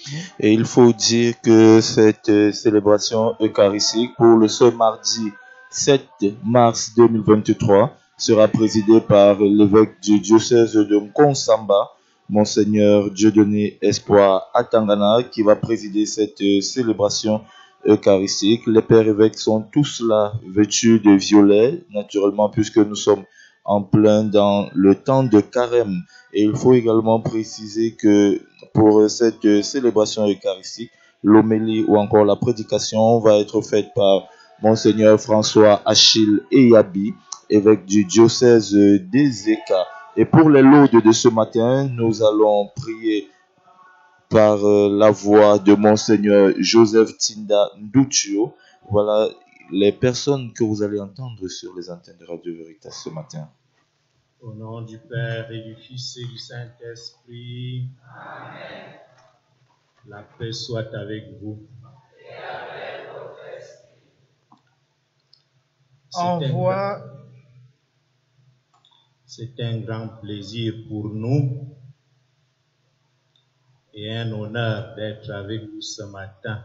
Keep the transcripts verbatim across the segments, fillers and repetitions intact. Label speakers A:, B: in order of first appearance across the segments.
A: Et il faut dire que cette euh, célébration eucharistique pour le ce mardi sept mars deux mille vingt-trois sera présidée par l'évêque du diocèse de Nkonsamba, Monseigneur Dieudonné Espoir Atangana, qui va présider cette euh, célébration eucharistique. Les pères évêques sont tous là, vêtus de violet, naturellement, puisque nous sommes en plein dans le temps de carême. Et il faut également préciser que pour cette célébration eucharistique, l'homélie ou encore la prédication va être faite par Monseigneur François Achille Eyabi, évêque du diocèse d'Ezeka. Et pour les laudes de ce matin, nous allons prier par la voix de Monseigneur Joseph Tinda Ndoutio. Voilà les personnes que vous allez entendre sur les antennes de Radio Veritas ce matin.
B: Au nom du Père et du Fils et du Saint-Esprit. Amen. La paix soit avec vous. Et avec votre esprit. Envoie. C'est un grand plaisir pour nous et un honneur d'être avec vous ce matin.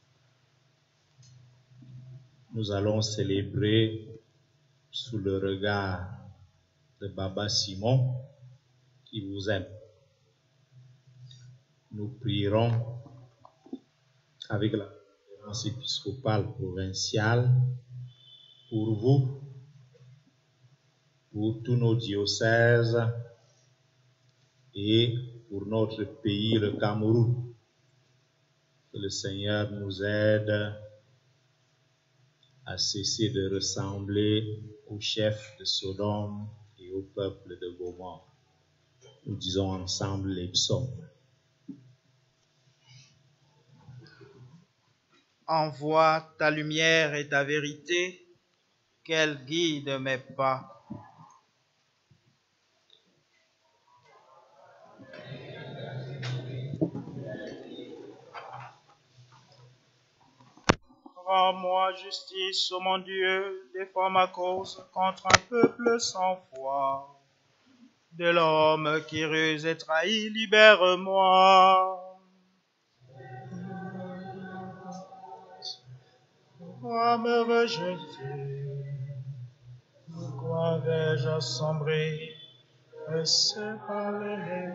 B: Nous allons célébrer sous le regard de Baba Simon qui vous aime. Nous prierons avec la conférence épiscopale provinciale pour vous, pour tous nos diocèses et pour notre pays, le Cameroun. Que le Seigneur nous aide à cesser de ressembler aux chefs de Sodome et au peuple de Gomorrhe. Nous disons ensemble les psaumes.
C: Envoie ta lumière et ta vérité, qu'elle guide mes pas. Rends-moi justice, ô mon Dieu, défends ma cause contre un peuple sans foi. De l'homme qui ruse et trahit, libère-moi. Pourquoi me rejeter? Pourquoi vais-je assombrer et séparer?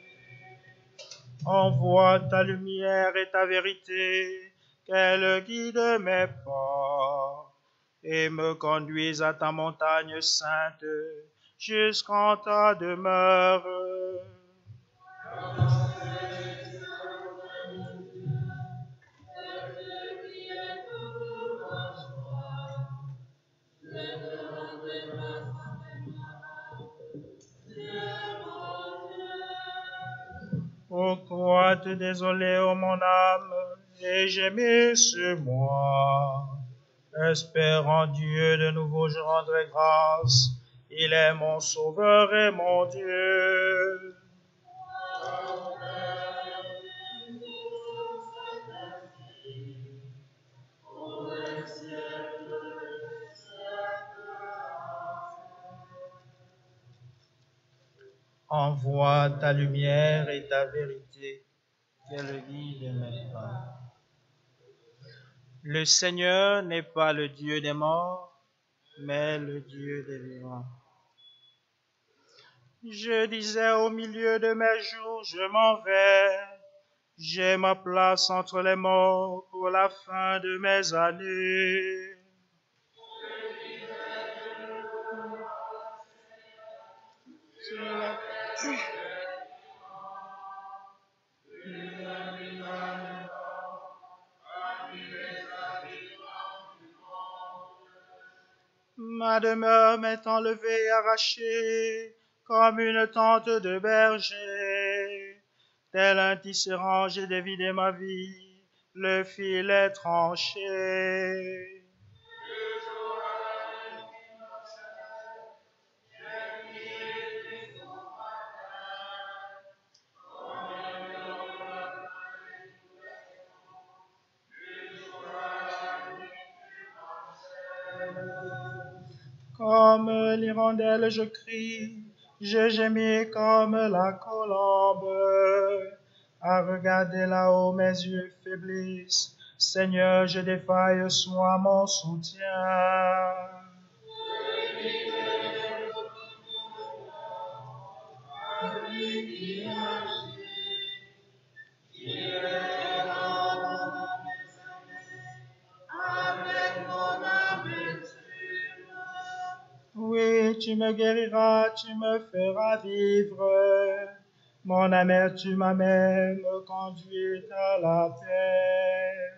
C: Envoie ta lumière et ta vérité, qu'elle guide mes pas, et me conduise à ta montagne sainte, jusqu'en ta demeure. Pourquoi te désoler, ô mon âme, et gémir sur moi? Espère en Dieu, de nouveau je rendrai grâce. Il est mon sauveur et mon Dieu. Envoie ta lumière et ta vérité, qu'elle guide mes pas. Le Seigneur n'est pas le Dieu des morts, mais le Dieu des vivants. Je disais au milieu de mes jours, je m'en vais. J'ai ma place entre les morts pour la fin de mes années. Ma demeure m'est enlevée et arrachée, comme une tente de berger. Tel un tisserand, j'ai dévidé ma vie, le fil est tranché. Comme l'hirondelle, je crie, je gémis comme la colombe. À regarder là-haut, mes yeux faiblissent. Seigneur, je défaille, sois mon soutien. Oui, tu me guériras, tu me feras vivre. Mon amertume amère me conduit à la paix.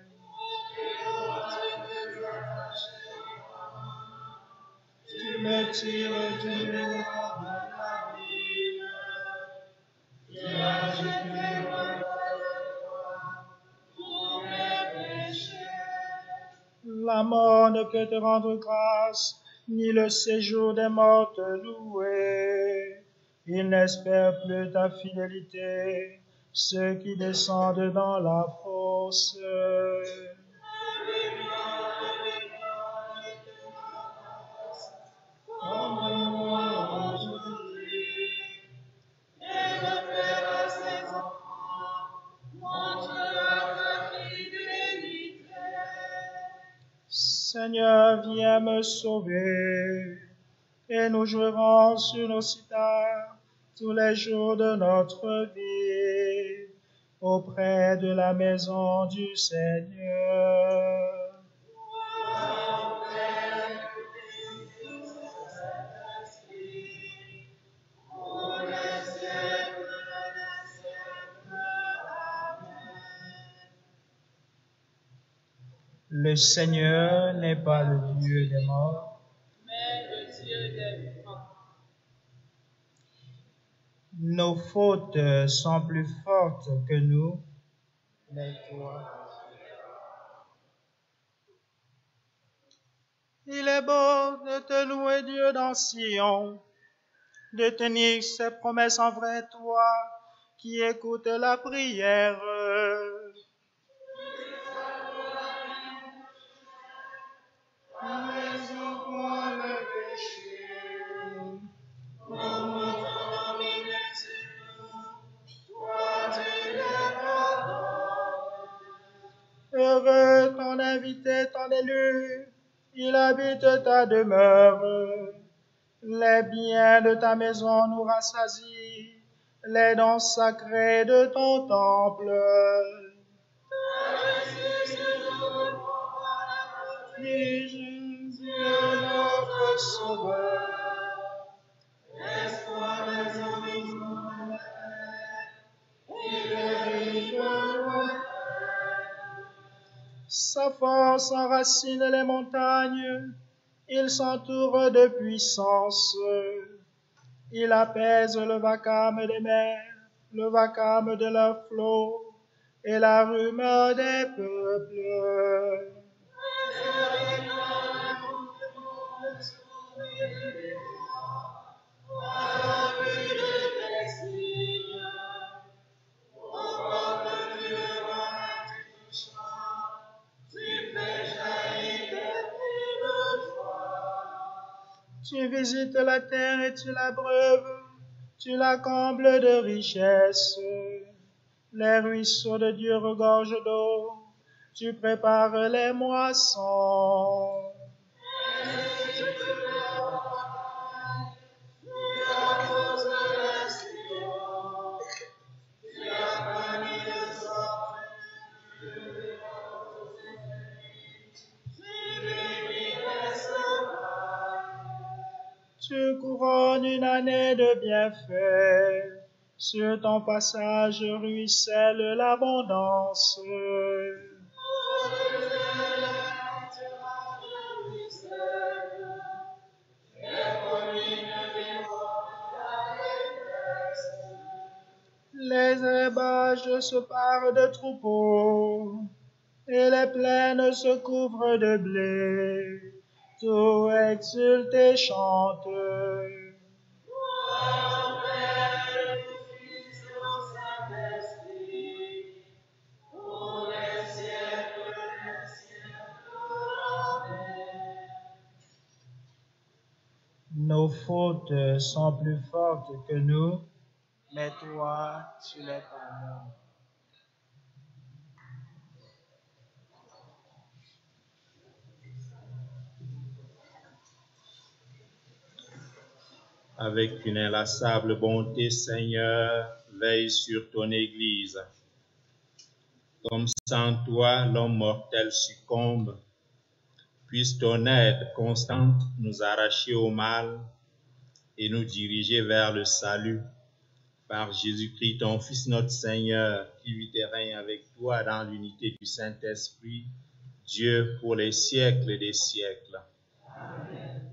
C: Tu me tires du miroir de la vie. Tu as jeté pour mes péchés. La mort ne peut te rendre grâce, ni le séjour des morts te louer. Ils n'espèrent plus ta fidélité, ceux qui descendent dans la fosse. Seigneur, viens me sauver, et nous jouerons sur nos cithars tous les jours de notre vie, auprès de la maison du Seigneur. Le Seigneur n'est pas le Dieu des morts,
D: mais le Dieu des vivants.
C: Nos fautes sont plus fortes que nous, mais toi. Il est beau de te louer, Dieu, dans Sion, de tenir ses promesses en vrai, toi, qui écoutes la prière. Heureux ton invité, ton élu, il habite ta demeure. Les biens de ta maison nous rassasient, les dons sacrés de ton temple. Jésus, notre Sauveur, l'espoir des hommes, il est loin. Sa force enracine les montagnes, il s'entoure de puissance. Il apaise le vacarme des mers, le vacarme de leurs flots, et la rumeur des peuples. Tu visites la terre et tu la breuves, tu la combles de richesses. Les ruisseaux de Dieu regorgent d'eau, tu prépares les moissons. Tu couronnes une année de bienfaits, sur ton passage ruisselle l'abondance. Les herbages se parent de troupeaux, et les plaines se couvrent de blé. Tout exulte et chante. Nos fautes sont plus fortes que nous, mais toi, tu les pardonnes.
B: avec une inlassable bonté, Seigneur, veille sur ton Église. Comme sans toi, l'homme mortel succombe, puisse ton aide constante nous arracher au mal et nous diriger vers le salut. Par Jésus-Christ, ton Fils, notre Seigneur, qui vit et règne avec toi dans l'unité du Saint-Esprit, Dieu pour les siècles des siècles. Amen.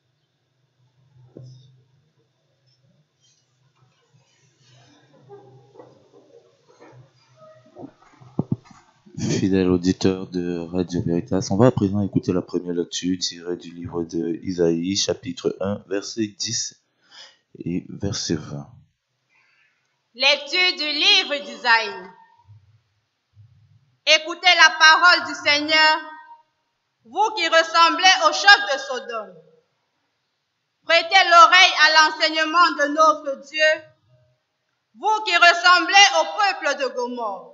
A: Fidèle auditeur de Radio Veritas, on va à présent écouter la première lecture tirée du livre de Isaïe, chapitre un, verset dix et verset vingt.
E: Lecture du livre d'Isaïe. Écoutez la parole du Seigneur, vous qui ressemblez au chef de Sodome. Prêtez l'oreille à l'enseignement de notre Dieu, vous qui ressemblez au peuple de Gomorrhe.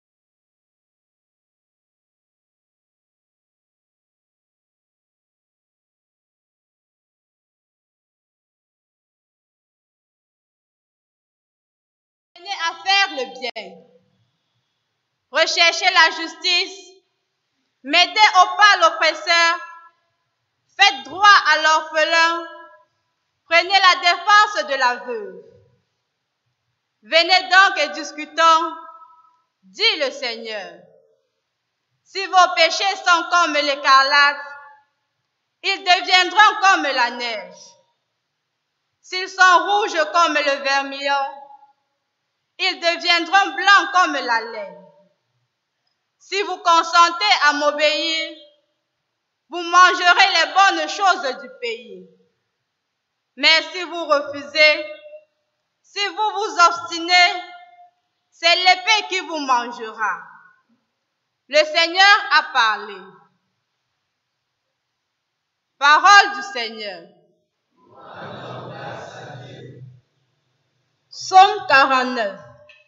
E: Venez à faire le bien. Recherchez la justice. Mettez au pas l'oppresseur. Faites droit à l'orphelin. Prenez la défense de la veuve. Venez donc et discutons, dit le Seigneur. Si vos péchés sont comme l'écarlate, ils deviendront comme la neige. S'ils sont rouges comme le vermillon, ils deviendront blancs comme la laine. Si vous consentez à m'obéir, vous mangerez les bonnes choses du pays. Mais si vous refusez, si vous vous obstinez, c'est l'épée qui vous mangera. Le Seigneur a parlé. Parole du Seigneur. Psaume quarante-neuf.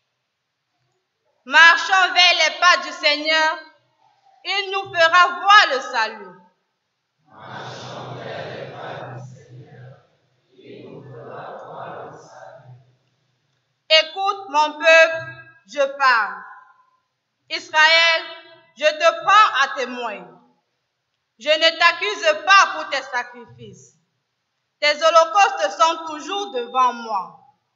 E: Marchons vers les pas du Seigneur, il nous fera voir le salut.
F: Marchons vers les pas du Seigneur, il nous fera voir le salut.
E: Écoute mon peuple, je parle. Israël, je te prends à témoin. Je ne t'accuse pas pour tes sacrifices. Tes holocaustes sont toujours devant moi.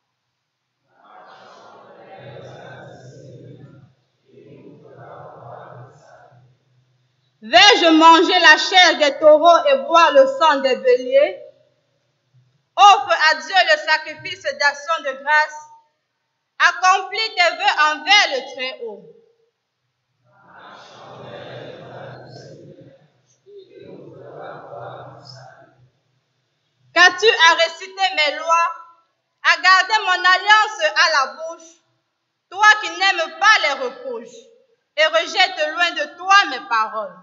E: Vais-je manger la chair des taureaux et boire le sang des béliers? Offre à Dieu le sacrifice d'action de grâce. Accomplis tes vœux envers le Très-Haut. Qu'as-tu à réciter mes lois, à garder mon alliance à la bouche, toi qui n'aimes pas les reproches et rejettes loin de toi mes paroles?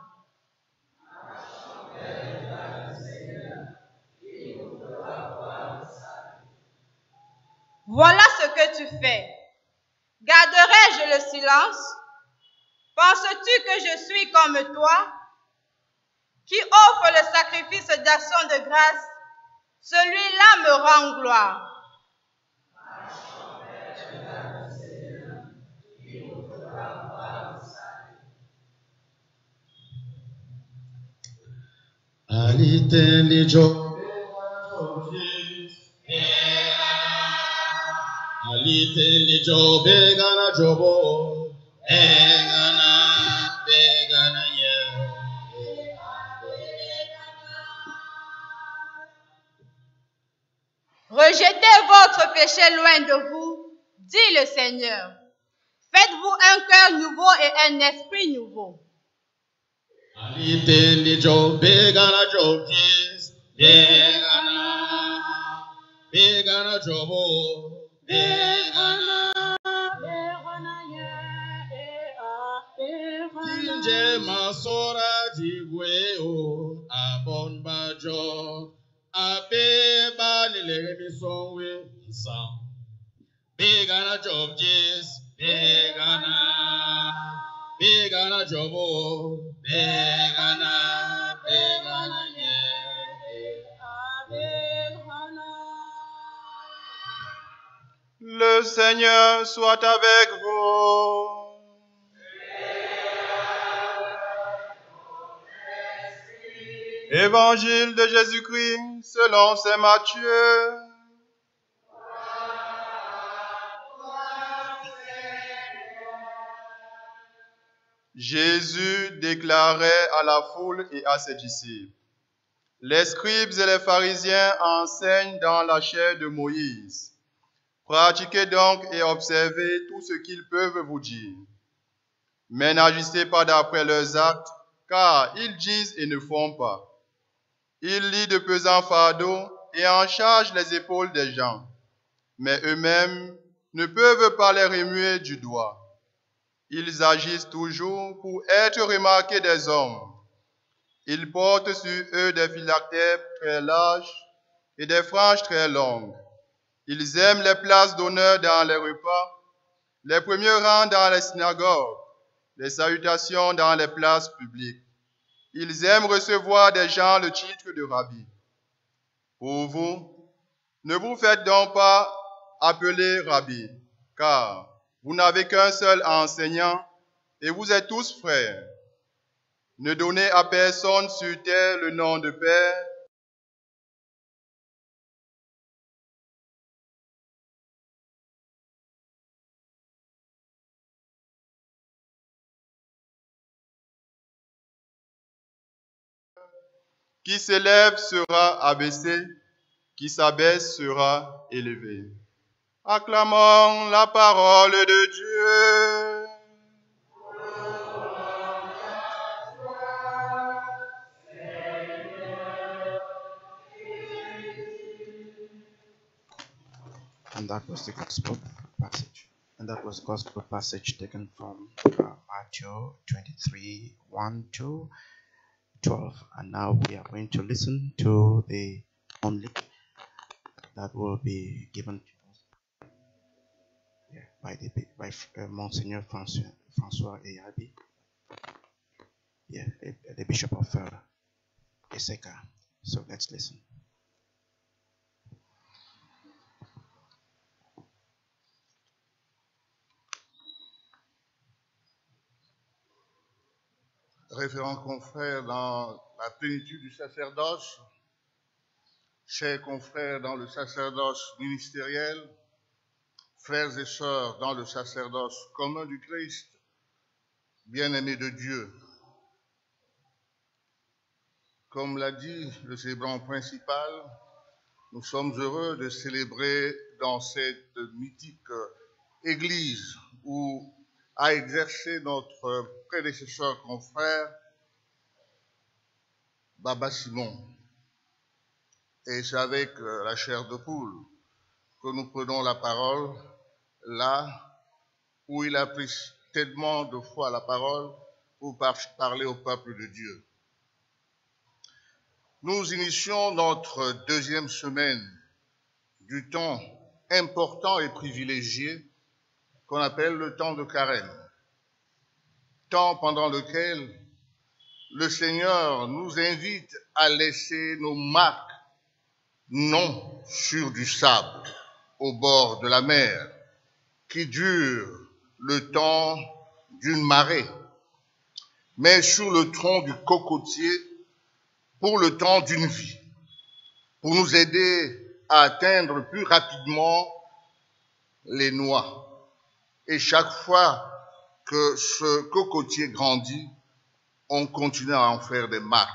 E: Voilà ce que tu fais. Garderai-je le silence? Penses-tu que je suis comme toi, qui offre le sacrifice d'action de grâce? Celui-là me rend gloire.
B: Alitendijo Alitendijo begana jobo egana begana ye.
E: Rejetez votre péché loin de vous, dit le Seigneur. Faites-vous un cœur nouveau et un esprit nouveau.
B: Alitendijo begana jobis begana begana jobo begana begana ye Kinje masora jigwe o abon bajo abe banile misonwe isam begana jobis begana begana jobo begana begana ye begana
C: Le Seigneur soit avec vous. Évangile de Jésus-Christ selon saint Matthieu. Jésus déclarait à la foule et à ses disciples: les scribes et les pharisiens enseignent dans la chair de Moïse. Pratiquez donc et observez tout ce qu'ils peuvent vous dire. Mais n'agissez pas d'après leurs actes, car ils disent et ne font pas. Ils lient de pesants fardeaux et en chargent les épaules des gens, mais eux-mêmes ne peuvent pas les remuer du doigt. Ils agissent toujours pour être remarqués des hommes. Ils portent sur eux des phylactères très larges et des franges très longues. Ils aiment les places d'honneur dans les repas, les premiers rangs dans les synagogues, les salutations dans les places publiques. Ils aiment recevoir des gens le titre de rabbi. Pour vous, ne vous faites donc pas appeler rabbi, car vous n'avez qu'un seul enseignant et vous êtes tous frères. Ne donnez à personne sur terre le nom de Père, qui s'élève sera abaissé, qui s'abaisse sera élevé. Acclamons la parole de Dieu.
G: And that was the gospel passage. And that was gospel passage taken from uh, Matthew twenty-three, one to twelve. And now we are going to listen to the only that will be given to us yeah, by the by uh, Monsignor François, François Eyabi, yeah, the Bishop of uh, Eseka. So let's listen.
H: Référents confrères dans la plénitude du sacerdoce, chers confrères dans le sacerdoce ministériel, frères et sœurs dans le sacerdoce commun du Christ, bien-aimés de Dieu. Comme l'a dit le célébrant principal, nous sommes heureux de célébrer dans cette mythique église où a exercé notre prédécesseur confrère Baba Simon. Et c'est avec la chair de poule que nous prenons la parole là où il a pris tellement de fois la parole pour parler au peuple de Dieu. Nous initions notre deuxième semaine du temps important et privilégié qu'on appelle le temps de carême, temps pendant lequel le Seigneur nous invite à laisser nos marques non sur du sable au bord de la mer qui dure le temps d'une marée, mais sur le tronc du cocotier pour le temps d'une vie, pour nous aider à atteindre plus rapidement les noix. Et chaque fois que ce cocotier grandit, on continue à en faire des marques.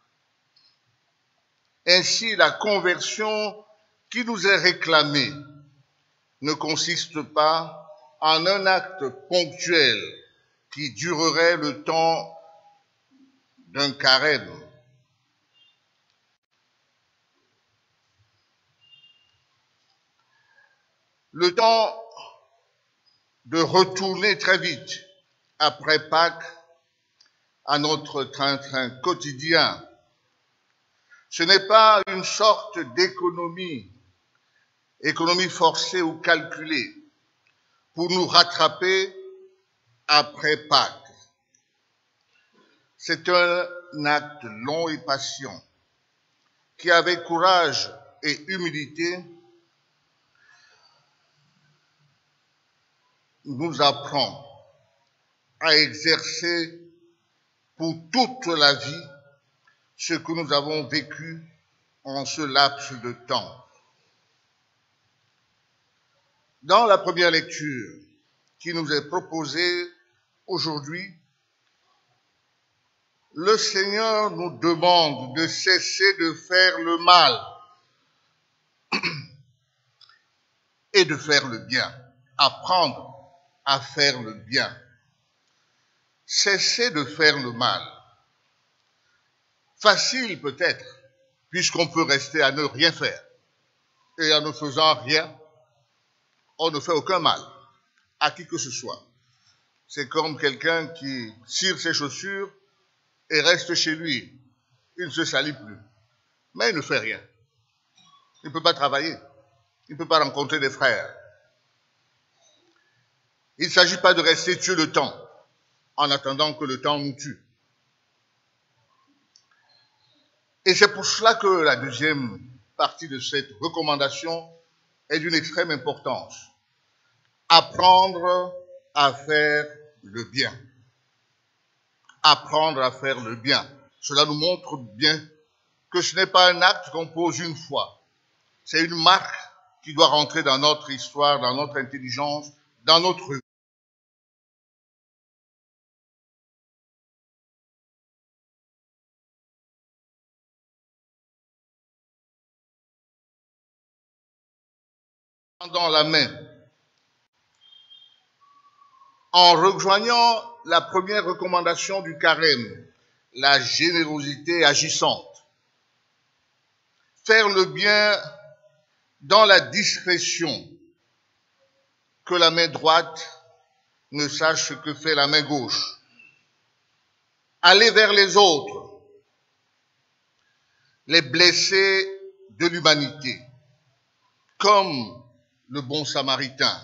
H: Ainsi, la conversion qui nous est réclamée ne consiste pas en un acte ponctuel qui durerait le temps d'un carême. Le temps de retourner très vite après Pâques à notre train-train quotidien. Ce n'est pas une sorte d'économie, économie forcée ou calculée, pour nous rattraper après Pâques. C'est un acte long et patient qui, avec courage et humilité, nous apprend à exercer pour toute la vie ce que nous avons vécu en ce laps de temps. Dans la première lecture qui nous est proposée aujourd'hui, le Seigneur nous demande de cesser de faire le mal et de faire le bien, apprendre à faire le bien. Cesser de faire le mal. Facile peut-être, puisqu'on peut rester à ne rien faire. Et en ne faisant rien, on ne fait aucun mal à qui que ce soit. C'est comme quelqu'un qui tire ses chaussures et reste chez lui. Il ne se salit plus. Mais il ne fait rien. Il ne peut pas travailler. Il ne peut pas rencontrer des frères. Il ne s'agit pas de rester tuer le temps en attendant que le temps nous tue. Et c'est pour cela que la deuxième partie de cette recommandation est d'une extrême importance. Apprendre à faire le bien. Apprendre à faire le bien. Cela nous montre bien que ce n'est pas un acte qu'on pose une fois. C'est une marque qui doit rentrer dans notre histoire, dans notre intelligence, dans notre vie. Dans la main. En rejoignant la première recommandation du carême, la générosité agissante. Faire le bien dans la discrétion, que la main droite ne sache ce que fait la main gauche. Aller vers les autres, les blessés de l'humanité, comme le bon samaritain.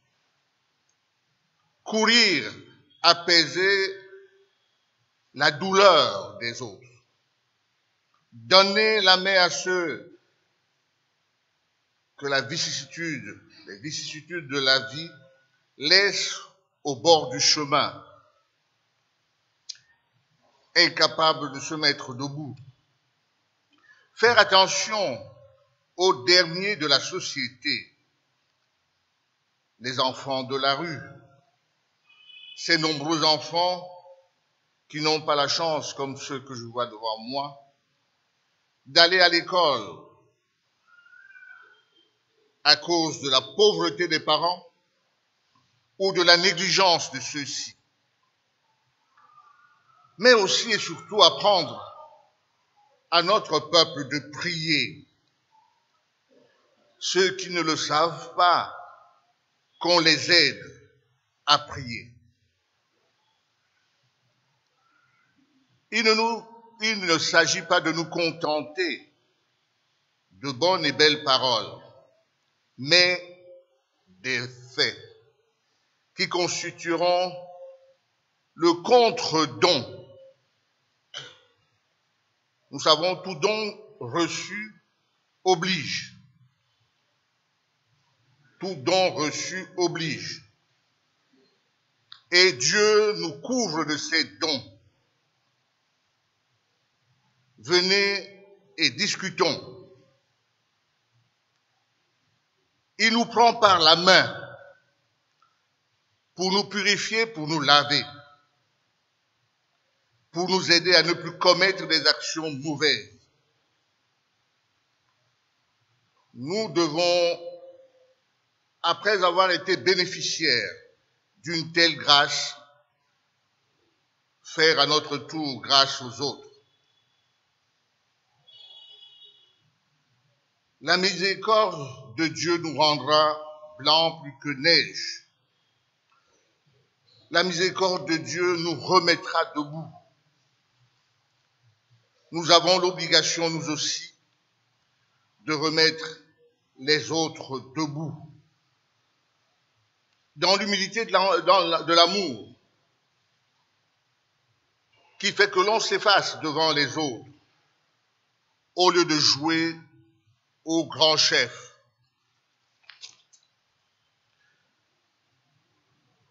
H: Courir, apaiser la douleur des autres. Donner la main à ceux que la vicissitude, les vicissitudes de la vie laissent au bord du chemin, incapables de se mettre debout. Faire attention aux derniers de la société, les enfants de la rue, ces nombreux enfants qui n'ont pas la chance, comme ceux que je vois devant moi, d'aller à l'école à cause de la pauvreté des parents ou de la négligence de ceux-ci. Mais aussi et surtout apprendre à notre peuple de prier. Ceux qui ne le savent pas, qu'on les aide à prier. Il ne, nous, il ne s'agit pas de nous contenter de bonnes et belles paroles, mais des faits qui constitueront le contre-don. Nous savons, tout don reçu oblige. Tout don reçu oblige. Et Dieu nous couvre de ses dons. Venez et discutons. Il nous prend par la main pour nous purifier, pour nous laver, pour nous aider à ne plus commettre des actions mauvaises. Nous devons, après avoir été bénéficiaires d'une telle grâce, faire à notre tour grâce aux autres. La miséricorde de Dieu nous rendra blancs plus que neige. La miséricorde de Dieu nous remettra debout. Nous avons l'obligation, nous aussi, de remettre les autres debout. Dans l'humilité de l'amour, qui fait que l'on s'efface devant les autres, au lieu de jouer au grand chef.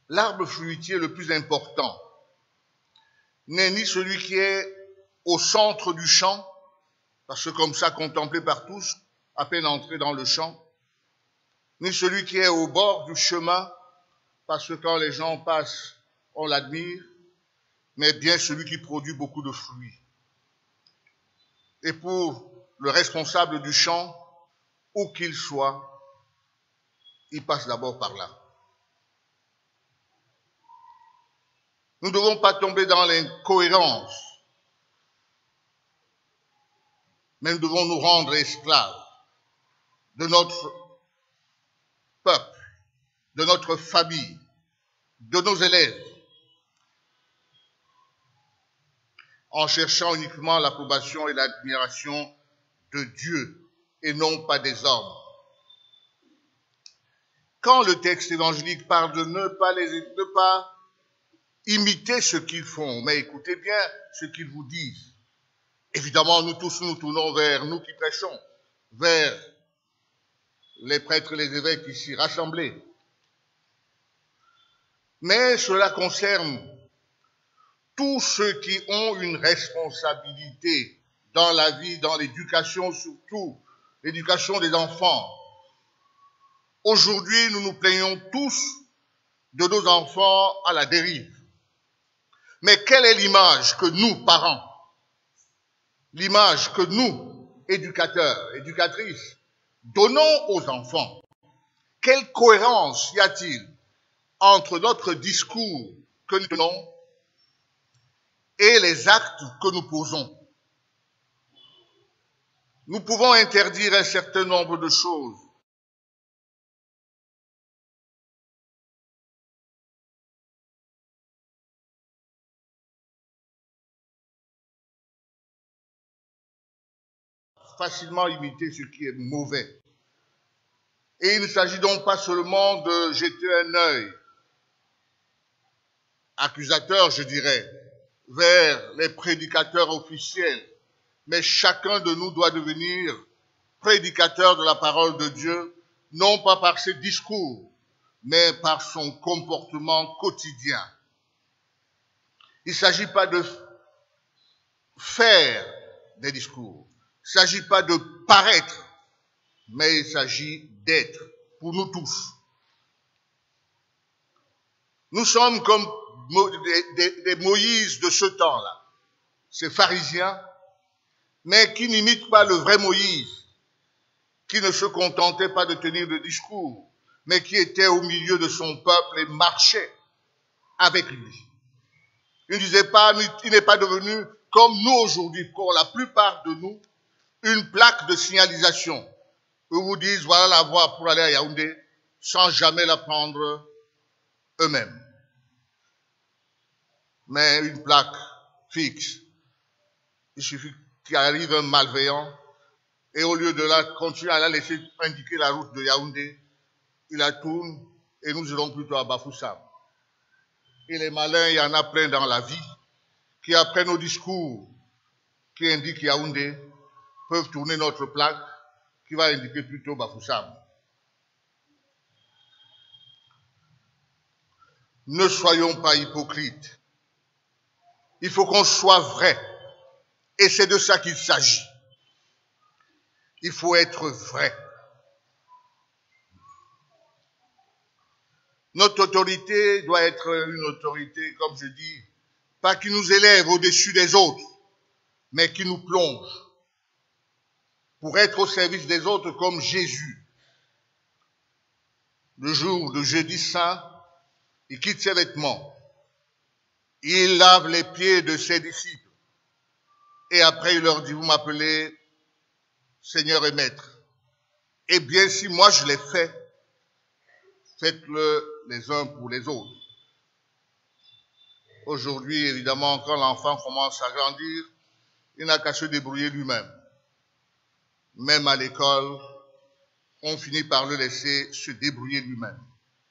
H: l'arbre fruitier le plus important n'est ni celui qui est au centre du champ, parce que comme ça contemplé par tous, à peine entré dans le champ, ni celui qui est au bord du chemin, parce que quand les gens passent, on l'admire, mais bien celui qui produit beaucoup de fruits. Et pour le responsable du champ, où qu'il soit, il passe d'abord par là. Nous ne devons pas tomber dans l'incohérence, mais nous devons nous rendre esclaves de notre peuple, de notre famille, de nos élèves, en cherchant uniquement l'approbation et l'admiration de Dieu et non pas des hommes. Quand le texte évangélique parle de ne pas, les, ne pas imiter ce qu'ils font, mais écoutez bien ce qu'ils vous disent. Évidemment, nous tous nous tournons vers nous qui prêchons, vers les prêtres et les évêques ici rassemblés. Mais cela concerne tous ceux qui ont une responsabilité dans la vie, dans l'éducation surtout, l'éducation des enfants. Aujourd'hui, nous nous plaignons tous de nos enfants à la dérive. Mais quelle est l'image que nous, parents, l'image que nous, éducateurs, éducatrices, donnons aux enfants? Quelle cohérence y a-t-il entre notre discours que nous tenons et les actes que nous posons? Nous pouvons interdire un certain nombre de choses. Facilement imiter ce qui est mauvais. Et il ne s'agit donc pas seulement de jeter un œil accusateur, je dirais, vers les prédicateurs officiels, mais chacun de nous doit devenir prédicateur de la parole de Dieu, non pas par ses discours, mais par son comportement quotidien. Il ne s'agit pas de faire des discours, il ne s'agit pas de paraître, mais il s'agit d'être pour nous tous. Nous sommes comme des, des, des Moïse de ce temps-là, ces pharisiens, mais qui n'imitent pas le vrai Moïse, qui ne se contentait pas de tenir de discours, mais qui était au milieu de son peuple et marchait avec lui. Il ne disait pas, il n'est pas devenu comme nous aujourd'hui, pour la plupart de nous, une plaque de signalisation où vous disent voilà la voie pour aller à Yaoundé, sans jamais la prendre eux-mêmes. Mais une plaque fixe. Il suffit qu'il arrive un malveillant et au lieu de la continuer à la laisser indiquer la route de Yaoundé, il la tourne et nous irons plutôt à Bafoussam. Et les malins, il y en a plein dans la vie qui après nos discours qui indiquent Yaoundé peuvent tourner notre plaque qui va indiquer plutôt Bafoussam. Ne soyons pas hypocrites. Il faut qu'on soit vrai. Et c'est de ça qu'il s'agit. Il faut être vrai. Notre autorité doit être une autorité, comme je dis, pas qui nous élève au-dessus des autres, mais qui nous plonge pour être au service des autres comme Jésus. Le jour de jeudi saint, il quitte ses vêtements. Il lave les pieds de ses disciples. Et après, il leur dit, vous m'appelez Seigneur et Maître. Eh bien, si moi je l'ai fait, faites-le les uns pour les autres. Aujourd'hui, évidemment, quand l'enfant commence à grandir, il n'a qu'à se débrouiller lui-même. Même à l'école, on finit par le laisser se débrouiller lui-même.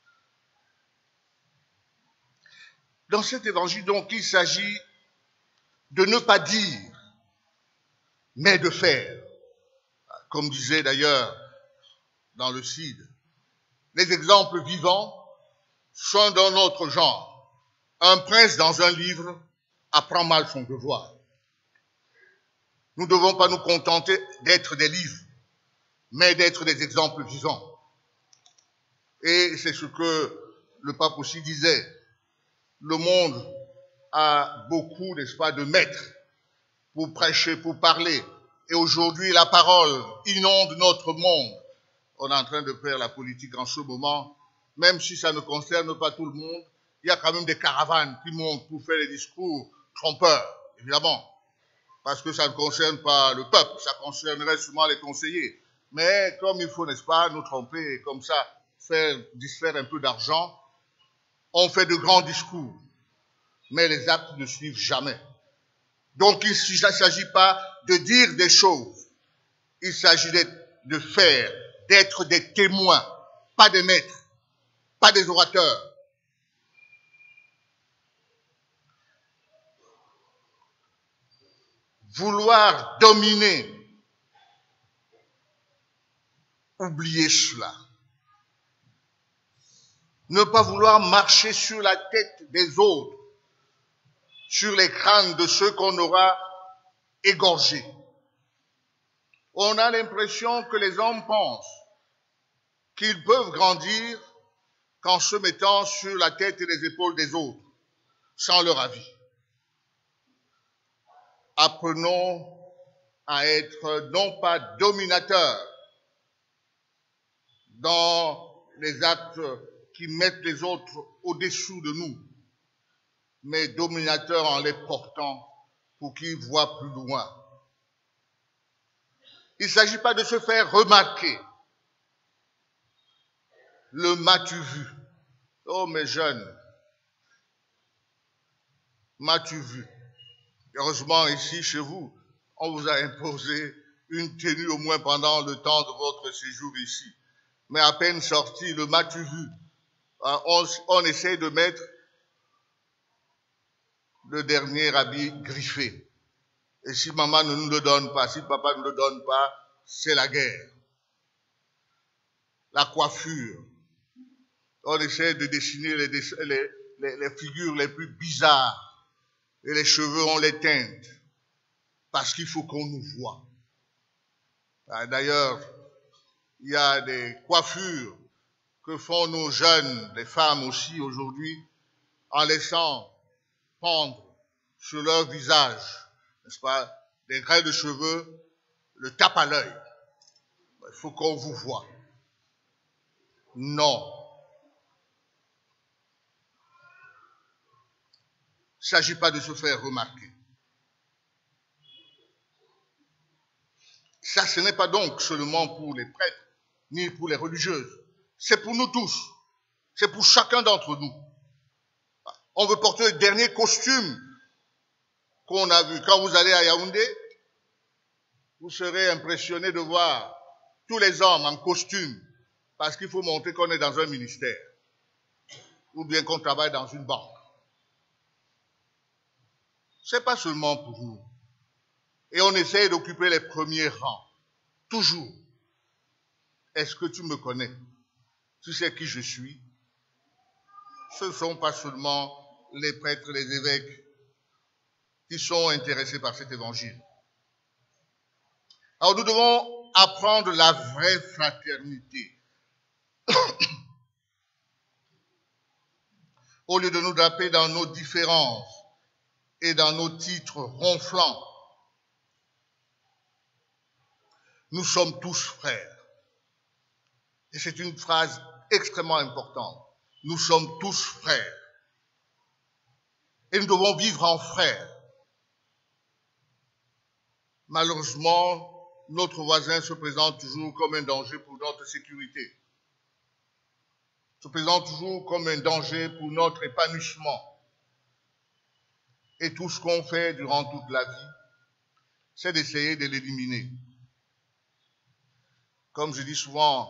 H: Dans cet évangile, donc, il s'agit de ne pas dire, mais de faire. Comme disait d'ailleurs dans le C I D, les exemples vivants sont d'un autre genre. Un prince dans un livre apprend mal son devoir. Nous ne devons pas nous contenter d'être des livres, mais d'être des exemples vivants. Et c'est ce que le pape aussi disait. Le monde a beaucoup, n'est-ce pas, de maîtres pour prêcher, pour parler. Et aujourd'hui, la parole inonde notre monde. On est en train de faire la politique en ce moment. Même si ça ne concerne pas tout le monde, il y a quand même des caravanes qui montent pour faire des discours trompeurs, évidemment. Parce que ça ne concerne pas le peuple, ça concernerait sûrement les conseillers. Mais comme il faut, n'est-ce pas, nous tromper et comme ça, faire distraire un peu d'argent, on fait de grands discours. Mais les actes ne suivent jamais. Donc il ne s'agit pas de dire des choses. Il s'agit de faire, d'être des témoins, pas des maîtres, pas des orateurs. Vouloir dominer, oubliez cela. Ne pas vouloir marcher sur la tête des autres, sur les crânes de ceux qu'on aura égorgés. On a l'impression que les hommes pensent qu'ils peuvent grandir qu'en se mettant sur la tête et les épaules des autres, sans leur avis. Apprenons à être non pas dominateurs dans les actes qui mettent les autres au-dessous de nous, mais dominateurs en les portant pour qu'ils voient plus loin. Il ne s'agit pas de se faire remarquer. Le m'as-tu vu? Oh mes jeunes, m'as-tu vu? Heureusement, ici, chez vous, on vous a imposé une tenue au moins pendant le temps de votre séjour ici. Mais à peine sorti, le m'as-tu vu? On, on essaie de mettre le dernier habit griffé. Et si maman ne nous le donne pas, si papa ne le donne pas, c'est la guerre. La coiffure. On essaie de dessiner les, les, les, les figures les plus bizarres. Et les cheveux, on les teinte. Parce qu'il faut qu'on nous voie. D'ailleurs, il y a des coiffures que font nos jeunes, les femmes aussi aujourd'hui, en laissant pendre sur leur visage, n'est-ce pas, des grains de cheveux, le tape à l'œil. Il faut qu'on vous voie. Non. Il ne s'agit pas de se faire remarquer. Ça, ce n'est pas donc seulement pour les prêtres, ni pour les religieuses. C'est pour nous tous. C'est pour chacun d'entre nous. On veut porter le dernier costume qu'on a vu. Quand vous allez à Yaoundé, vous serez impressionné de voir tous les hommes en costume, parce qu'il faut montrer qu'on est dans un ministère, ou bien qu'on travaille dans une banque. Ce n'est pas seulement pour nous. Et on essaye d'occuper les premiers rangs. Toujours. Est-ce que tu me connais? Tu sais qui je suis? Ce ne sont pas seulement les prêtres, les évêques qui sont intéressés par cet évangile. Alors nous devons apprendre la vraie fraternité. Au lieu de nous draper dans nos différences et dans nos titres ronflants, nous sommes tous frères. Et c'est une phrase extrêmement importante. Nous sommes tous frères. Et nous devons vivre en frères. Malheureusement, notre voisin se présente toujours comme un danger pour notre sécurité. Se présente toujours comme un danger pour notre épanouissement. Et tout ce qu'on fait durant toute la vie, c'est d'essayer de l'éliminer. Comme je dis souvent,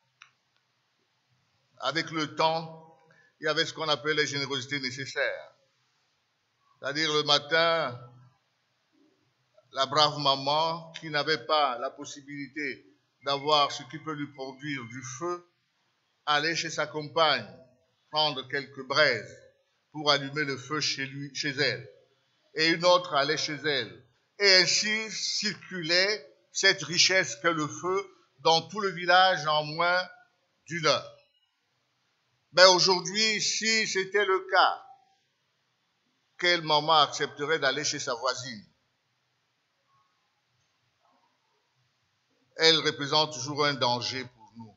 H: avec le temps, il y avait ce qu'on appelle les générosités nécessaires. C'est-à-dire le matin, la brave maman qui n'avait pas la possibilité d'avoir ce qui peut lui produire du feu, allait chez sa compagne prendre quelques braises pour allumer le feu chez lui, chez elle. Et une autre allait chez elle. Et ainsi circulait cette richesse qu'est le feu dans tout le village en moins d'une heure. Mais aujourd'hui, si c'était le cas, quelle maman accepterait d'aller chez sa voisine? Elle représente toujours un danger pour nous.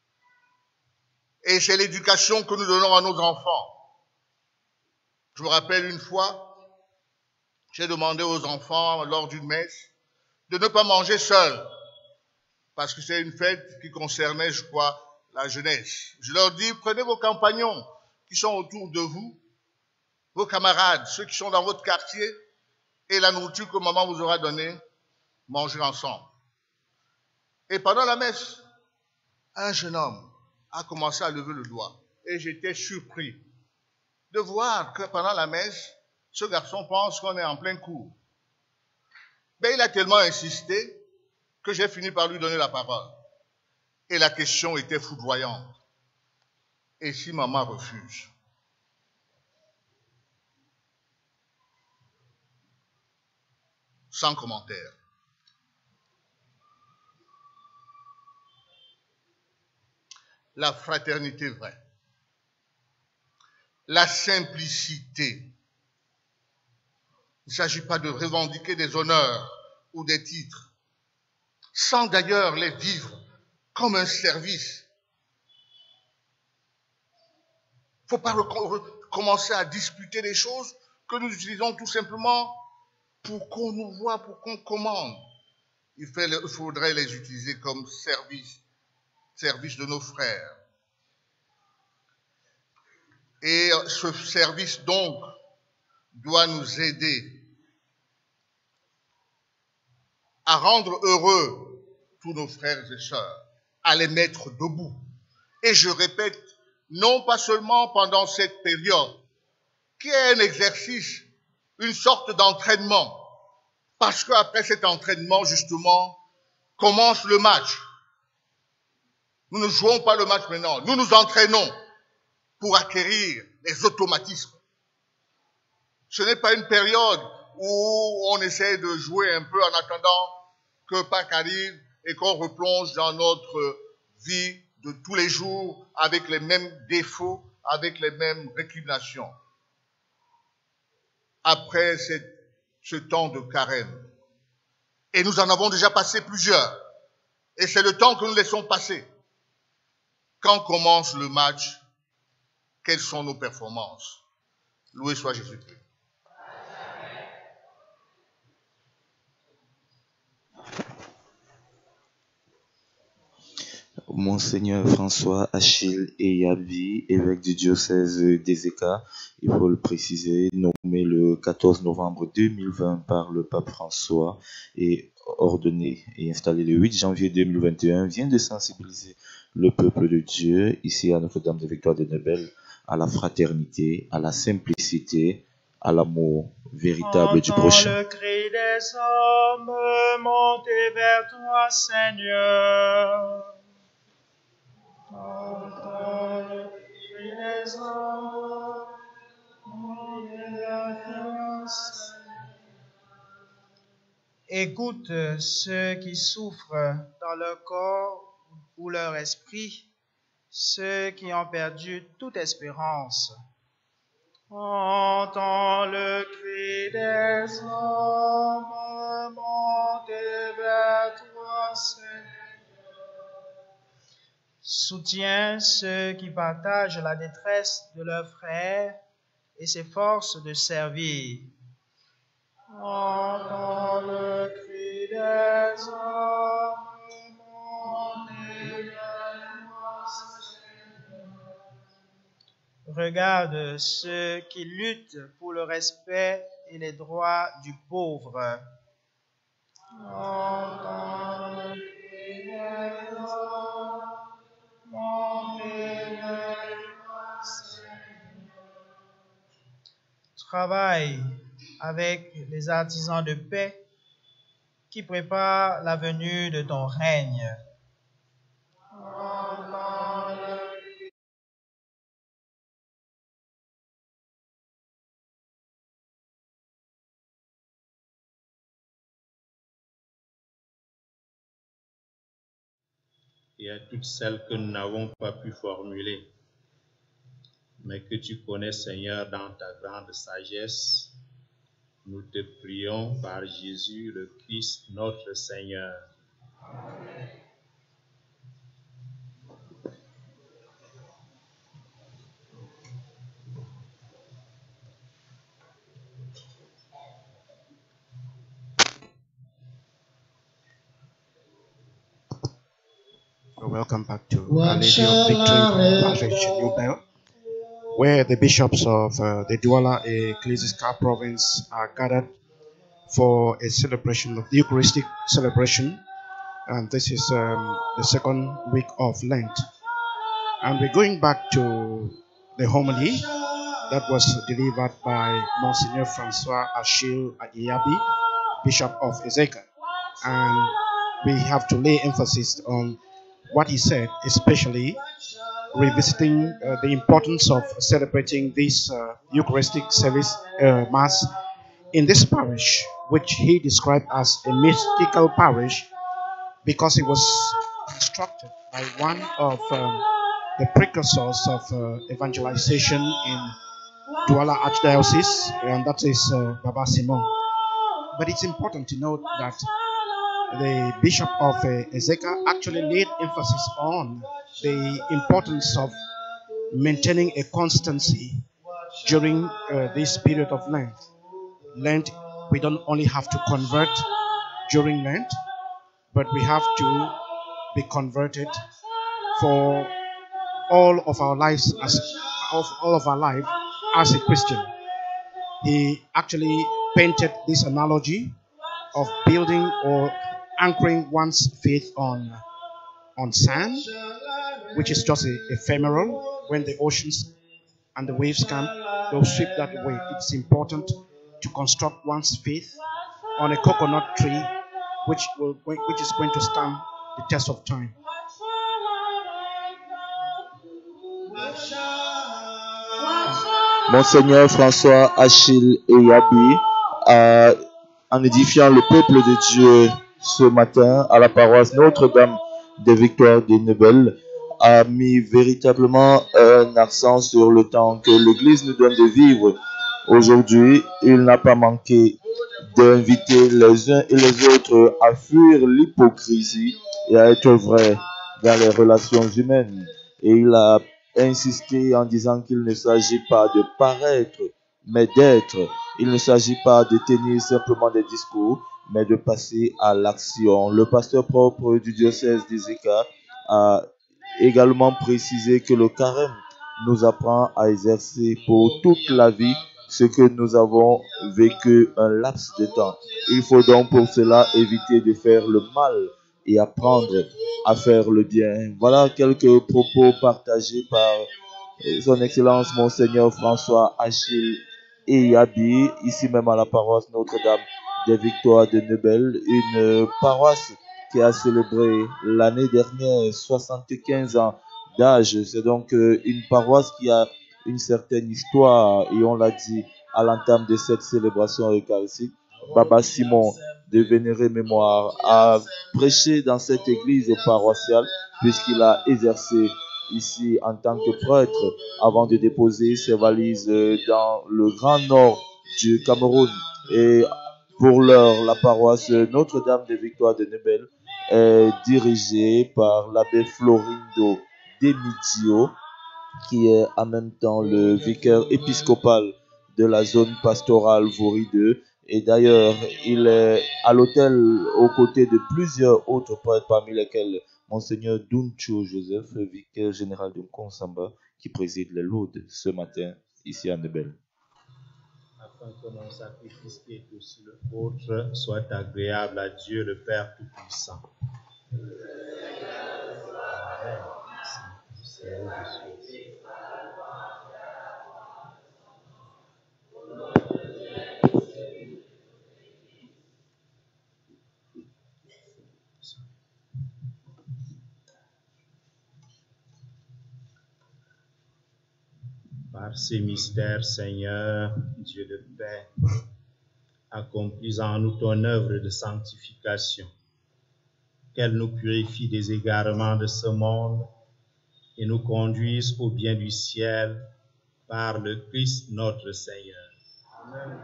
H: Et c'est l'éducation que nous donnons à nos enfants. Je me rappelle une fois, j'ai demandé aux enfants lors d'une messe de ne pas manger seuls, parce que c'est une fête qui concernait, je crois, la jeunesse. Je leur dis, prenez vos compagnons qui sont autour de vous, vos camarades, ceux qui sont dans votre quartier, et la nourriture que maman vous aura donnée, mangez ensemble. Et pendant la messe, un jeune homme a commencé à lever le doigt. Et j'étais surpris de voir que pendant la messe, ce garçon pense qu'on est en plein cours. Mais il a tellement insisté que j'ai fini par lui donner la parole. Et la question était foudroyante. Et si maman refuse? Sans commentaire. La fraternité vraie, la simplicité. Il ne s'agit pas de revendiquer des honneurs ou des titres, sans d'ailleurs les vivre comme un service. Il ne faut pas commencer à disputer des choses que nous utilisons tout simplement pour qu'on nous voit, pour qu'on commande. Il faudrait les utiliser comme service. Service de nos frères. Et ce service, donc, doit nous aider à rendre heureux tous nos frères et sœurs, à les mettre debout. Et je répète, non pas seulement pendant cette période, qui est un exercice, une sorte d'entraînement, parce qu'après cet entraînement, justement, commence le match. Nous ne jouons pas le match maintenant. Nous nous entraînons pour acquérir les automatismes. Ce n'est pas une période où on essaie de jouer un peu en attendant que Pâques arrive et qu'on replonge dans notre vie de tous les jours avec les mêmes défauts, avec les mêmes récriminations. Après cette, ce temps de carême, et nous en avons déjà passé plusieurs, et c'est le temps que nous laissons passer. Quand commence le match, quelles sont nos performances? Loué soit Jésus-Christ.
A: Monseigneur François Achille Eyabi, évêque du diocèse d'Ezéka, il faut le préciser, nommé le quatorze novembre deux mille vingt par le pape François et ordonné et installé le huit janvier deux mille vingt et un, vient de sensibiliser le peuple de Dieu, ici à Notre-Dame de Victoire de Nebel, à la fraternité, à la simplicité, à l'amour véritable du prochain.
C: Entends le cri des hommes monter vers toi, Seigneur. Entends le cri des hommes monter vers toi, Seigneur. Écoute ceux qui souffrent dans leur corps ou leur esprit, ceux qui ont perdu toute espérance. Entends le cri des hommes monter vers toi, Seigneur. Soutiens ceux qui partagent la détresse de leurs frères et s'efforcent de servir. Entends le cri des hommes monter vers toi, Seigneur. Regarde ceux qui luttent pour le respect et les droits du pauvre. Entends le cri des hommes monter vers toi, Seigneur. Travaille avec les artisans de paix qui préparent la venue de ton règne.
B: et à toutes celles que nous n'avons pas pu formuler, mais que tu connais, Seigneur, dans ta grande sagesse. Nous te prions par Jésus le Christ, notre Seigneur. Amen.
G: Welcome back to Our Lady of Victory Parish, New Bell, where the bishops of uh, the Douala Ecclesiastical Province are gathered for a celebration of the Eucharistic celebration. And this is um, the second week of Lent. And we're going back to the homily that was delivered by Monsignor Francois Achille Iyabi, Bishop of Ezeka. And we have to lay emphasis on what he said, especially revisiting uh, the importance of celebrating this uh, Eucharistic service uh, Mass in this parish, which he described as a mystical parish, because it was constructed by one of um, the precursors of uh, evangelization in Douala Archdiocese, and that is uh, Baba Simon. But it's important to note that the Bishop of uh, Ezeka actually laid emphasis on the importance of maintaining a constancy during uh, this period of Lent. Lent, we don't only have to convert during Lent, but we have to be converted for all of our lives, as of all of our life as a Christian. He actually painted this analogy of building or anchoring one's faith on on sand, which is just a, ephemeral. When the oceans and the waves come, they'll sweep that away. It's important to construct one's faith on a coconut tree, which will which is going to stand the test of time.
A: Monseigneur François Achille Iyabi, euh, en édifiant le peuple de Dieu ce matin à la paroisse Notre-Dame des Victoires de Nebel, a mis véritablement un accent sur le temps que l'Église nous donne de vivre. Aujourd'hui, il n'a pas manqué d'inviter les uns et les autres à fuir l'hypocrisie et à être vrai dans les relations humaines. Et il a insisté en disant qu'il ne s'agit pas de paraître, mais d'être. Il ne s'agit pas de tenir simplement des discours, mais de passer à l'action. Le pasteur propre du diocèse d'Ezeka a également précisé que le carême nous apprend à exercer pour toute la vie ce que nous avons vécu un laps de temps. Il faut donc pour cela éviter de faire le mal et apprendre à faire le bien. Voilà quelques propos partagés par son Excellence Monseigneur François Achille Iyabi, ici même à la paroisse Notre-Dame des Victoires de Nebel, une paroisse qui a célébré l'année dernière soixante-quinze ans d'âge. C'est donc une paroisse qui a une certaine histoire, et on l'a dit à l'entame de cette célébration eucharistique. Baba Simon de vénérée mémoire a prêché dans cette église paroissiale puisqu'il a exercé ici en tant que prêtre avant de déposer ses valises dans le grand nord du Cameroun. Et pour l'heure, la paroisse Notre-Dame des Victoires de Nebel est dirigée par l'abbé Florindo Demidio, qui est en même temps le vicaire épiscopal de la zone pastorale Vaury deux. Et d'ailleurs, il est à l'autel aux côtés de plusieurs autres prêtres, parmi lesquels Monseigneur Duncho Joseph, vicaire général de Konsamba, qui préside les laudes ce matin ici à Nebel.
B: Afin que mon sacrifice qui est aussi le vôtre soit agréable à Dieu le Père Tout-Puissant. Par ces mystères, Seigneur, Dieu de paix, accomplis en nous ton œuvre de sanctification. qu'elle nous purifie des égarements de ce monde et nous conduise au bien du ciel par le Christ notre Seigneur. Amen.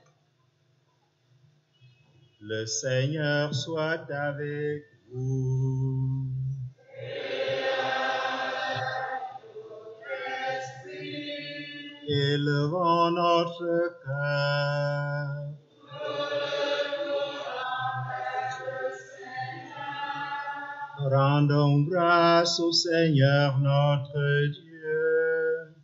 B: Le Seigneur soit avec vous. Élevons notre cœur. Rendons grâce au Seigneur notre Dieu.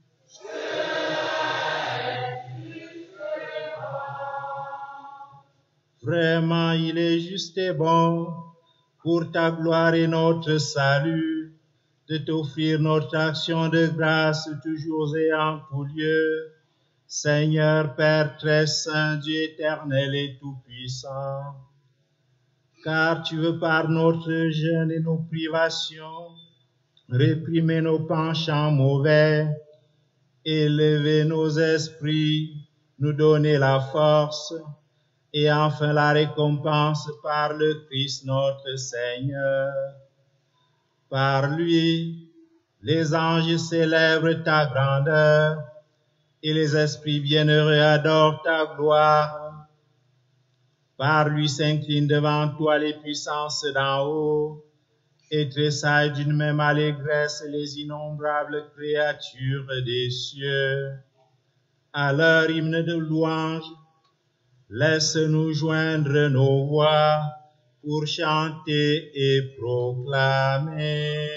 B: Vraiment, il est juste et bon, pour ta gloire et notre salut, de t'offrir notre action de grâce toujours et en tout lieu. Seigneur Père très saint, Dieu éternel et tout-puissant, car tu veux par notre jeûne et nos privations réprimer nos penchants mauvais, élever nos esprits, nous donner la force et enfin la récompense par le Christ notre Seigneur. Par lui, les anges célèbrent ta grandeur et les esprits bienheureux adorent ta gloire. Par lui s'inclinent devant toi les puissances d'en haut et tressaillent d'une même allégresse les innombrables créatures des cieux. À leur hymne de louange, laisse-nous joindre nos voix pour chanter et proclamer.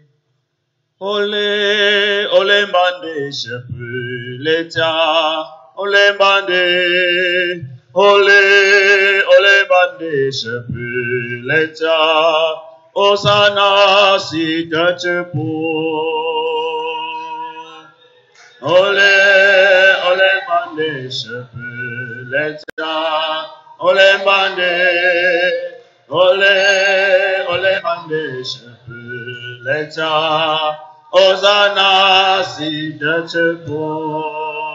B: Olé, olé, mandé, je peux l'état. Olé, mandé, olé, olé, mandé, je peux l'état. Hosanna, si te pour. Olé, olé, mandé, je peux l'état. Olé, mandé, olé, olé, mandé, je peux l'état. Hosanna, si te pour.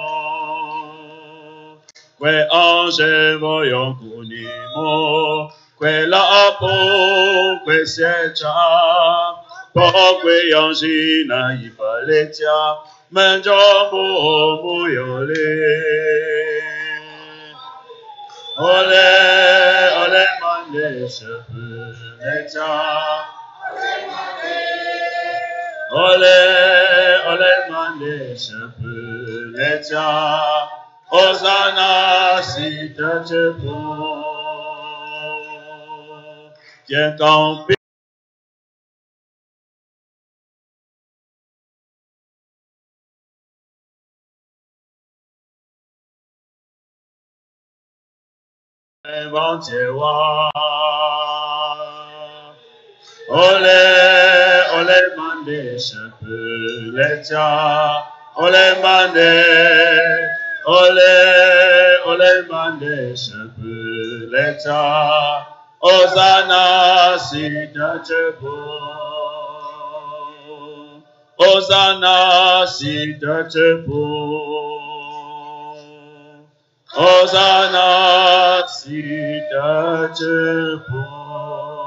B: Que ange voyons kunimo, que la po, que secha, que angina y paletia, menjambo muyole. Olé, olé, mandé, je peux l'état. Olé, olé, mandé, je peux l'état. Hosanna, si te pour. Tiens ton pays. Olé, olé, mandé, je peux l'état. Olé, mandé, olé, olé, mandé, je peux l'état. Hosanna, si te pour. Hosanna, si te pour. Hosanna, si te pour.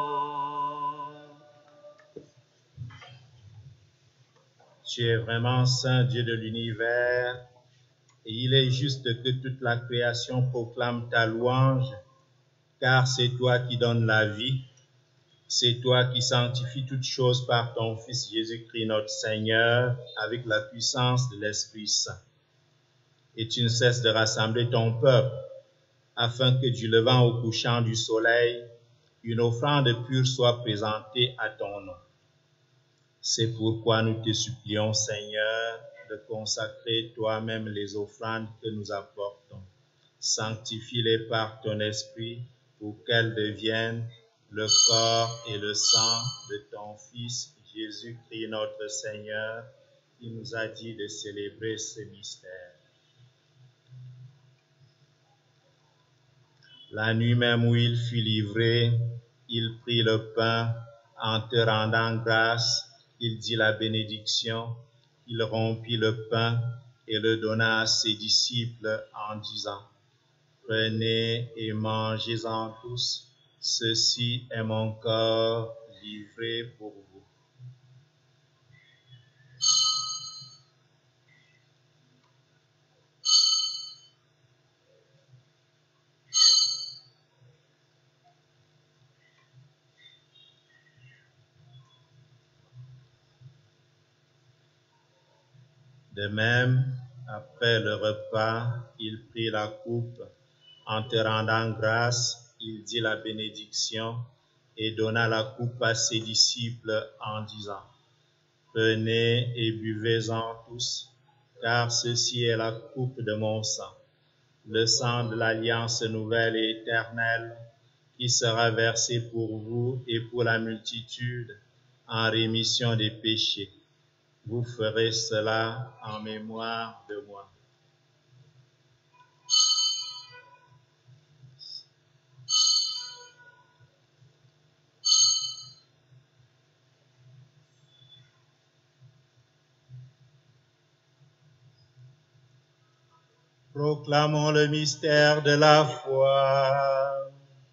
B: Tu es vraiment saint Dieu de l'univers, et il est juste que toute la création proclame ta louange, car c'est toi qui donnes la vie, c'est toi qui sanctifies toutes choses par ton Fils Jésus-Christ notre Seigneur, avec la puissance de l'Esprit Saint. Et tu ne cesses de rassembler ton peuple, afin que du levant au couchant du soleil, une offrande pure soit présentée à ton nom. C'est pourquoi nous te supplions, Seigneur, de consacrer toi-même les offrandes que nous apportons. Sanctifie-les par ton esprit pour qu'elles deviennent le corps et le sang de ton Fils Jésus-Christ notre Seigneur, qui nous a dit de célébrer ce mystère. La nuit même où il fut livré, il prit le pain, en te rendant grâce, il dit la bénédiction, il rompit le pain et le donna à ses disciples en disant, « Prenez et mangez-en tous, Ceci est mon corps livré pour vous. De même, après le repas, il prit la coupe. En te rendant grâce, il dit la bénédiction et donna la coupe à ses disciples en disant, « Prenez et buvez-en tous, car ceci est la coupe de mon sang, le sang de l'alliance nouvelle et éternelle, qui sera versé pour vous et pour la multitude en rémission des péchés. Vous ferez cela en mémoire de moi. » Proclamons le mystère de la foi.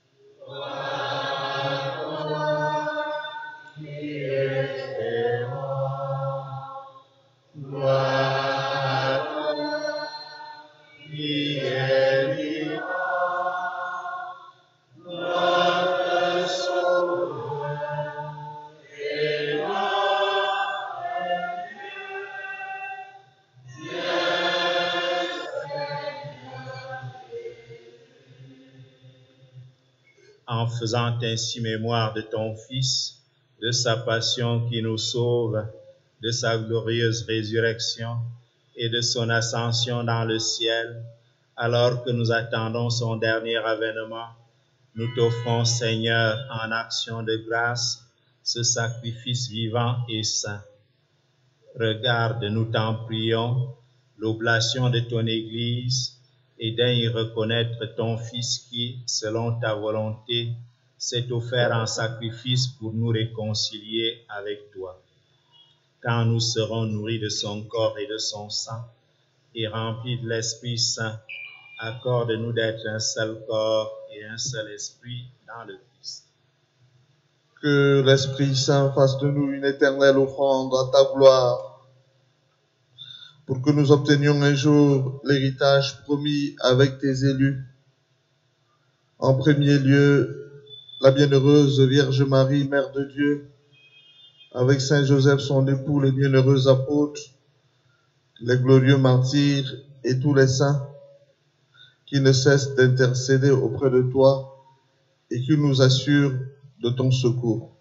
B: En faisant ainsi mémoire de ton Fils, de sa passion qui nous sauve, de sa glorieuse résurrection et de son ascension dans le ciel, alors que nous attendons son dernier avènement, nous t'offrons, Seigneur, en action de grâce, ce sacrifice vivant et saint. Regarde, nous t'en prions, l'oblation de ton Église, et daigne reconnaître ton Fils qui, selon ta volonté, s'est offert en sacrifice pour nous réconcilier avec toi. Quand nous serons nourris de son corps et de son sang, et remplis de l'Esprit Saint, accorde-nous d'être un seul corps et un seul esprit dans le Christ.
I: Que l'Esprit Saint fasse de nous une éternelle offrande à ta gloire, pour que nous obtenions un jour l'héritage promis avec tes élus. En premier lieu, la bienheureuse Vierge Marie, Mère de Dieu, avec Saint Joseph, son époux, les bienheureux apôtres, les glorieux martyrs et tous les saints qui ne cessent d'intercéder auprès de toi et qui nous assurent de ton secours.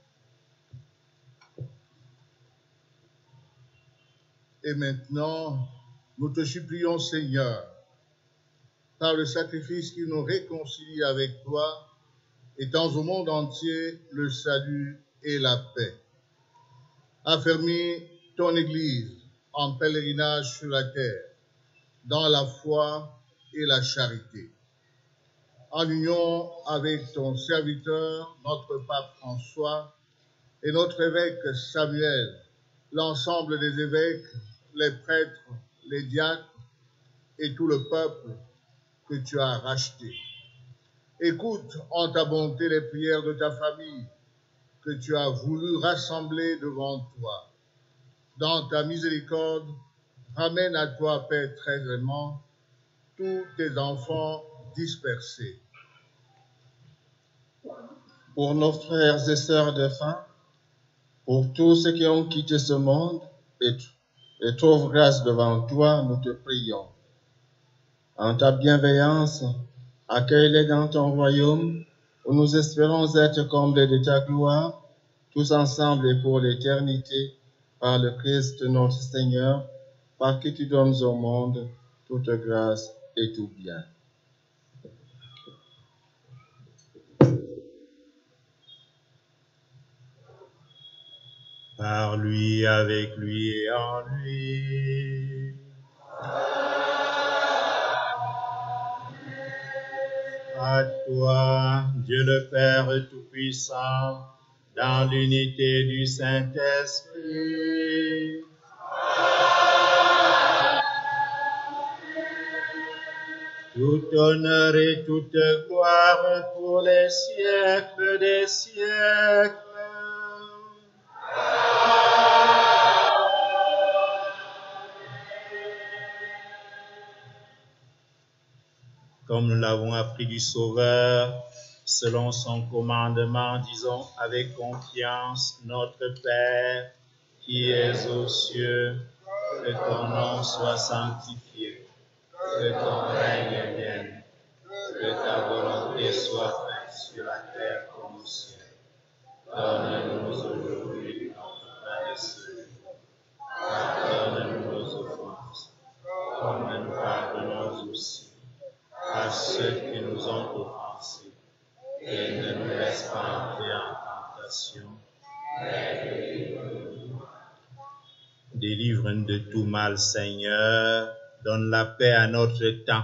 H: Et maintenant, nous te supplions, Seigneur, par le sacrifice qui nous réconcilie avec toi, étends au monde entier le salut et la paix. Affermis ton Église en pèlerinage sur la terre, dans la foi et la charité. En union avec ton serviteur, notre pape François, et notre évêque Samuel, l'ensemble des évêques, les prêtres, les diacres et tout le peuple que tu as racheté. Écoute en ta bonté les prières de ta famille que tu as voulu rassembler devant toi. Dans ta miséricorde, ramène à toi, Père très aimant, tous tes enfants dispersés.
J: Pour nos frères et sœurs défunts, pour tous ceux qui ont quitté ce monde et, et trouvent grâce devant toi, nous te prions. En ta bienveillance, accueille-les dans ton royaume, où nous espérons être comblés de ta gloire, tous ensemble et pour l'éternité, par le Christ notre Seigneur, par qui tu donnes au monde toute grâce et tout bien.
B: Par lui, avec lui et en lui. À toi, Dieu le Père Tout-Puissant, dans l'unité du Saint-Esprit. Tout tout honneur et toute gloire pour les siècles des siècles. Comme nous l'avons appris du Sauveur, selon son commandement, disons avec confiance, notre Père, qui es aux cieux, que ton nom soit sanctifié, que ton règne vienne, que ta volonté soit faite sur la terre comme au ciel. Donne-nous aujourd'hui notre pain de ce jour. Pardonne-nous nos offenses, comme nous pardonnons aussi à ceux qui nous ont offensés, et ne nous laisse pas entrer en tentation, mais délivre-nous de tout mal, Seigneur. Donne la paix à notre temps.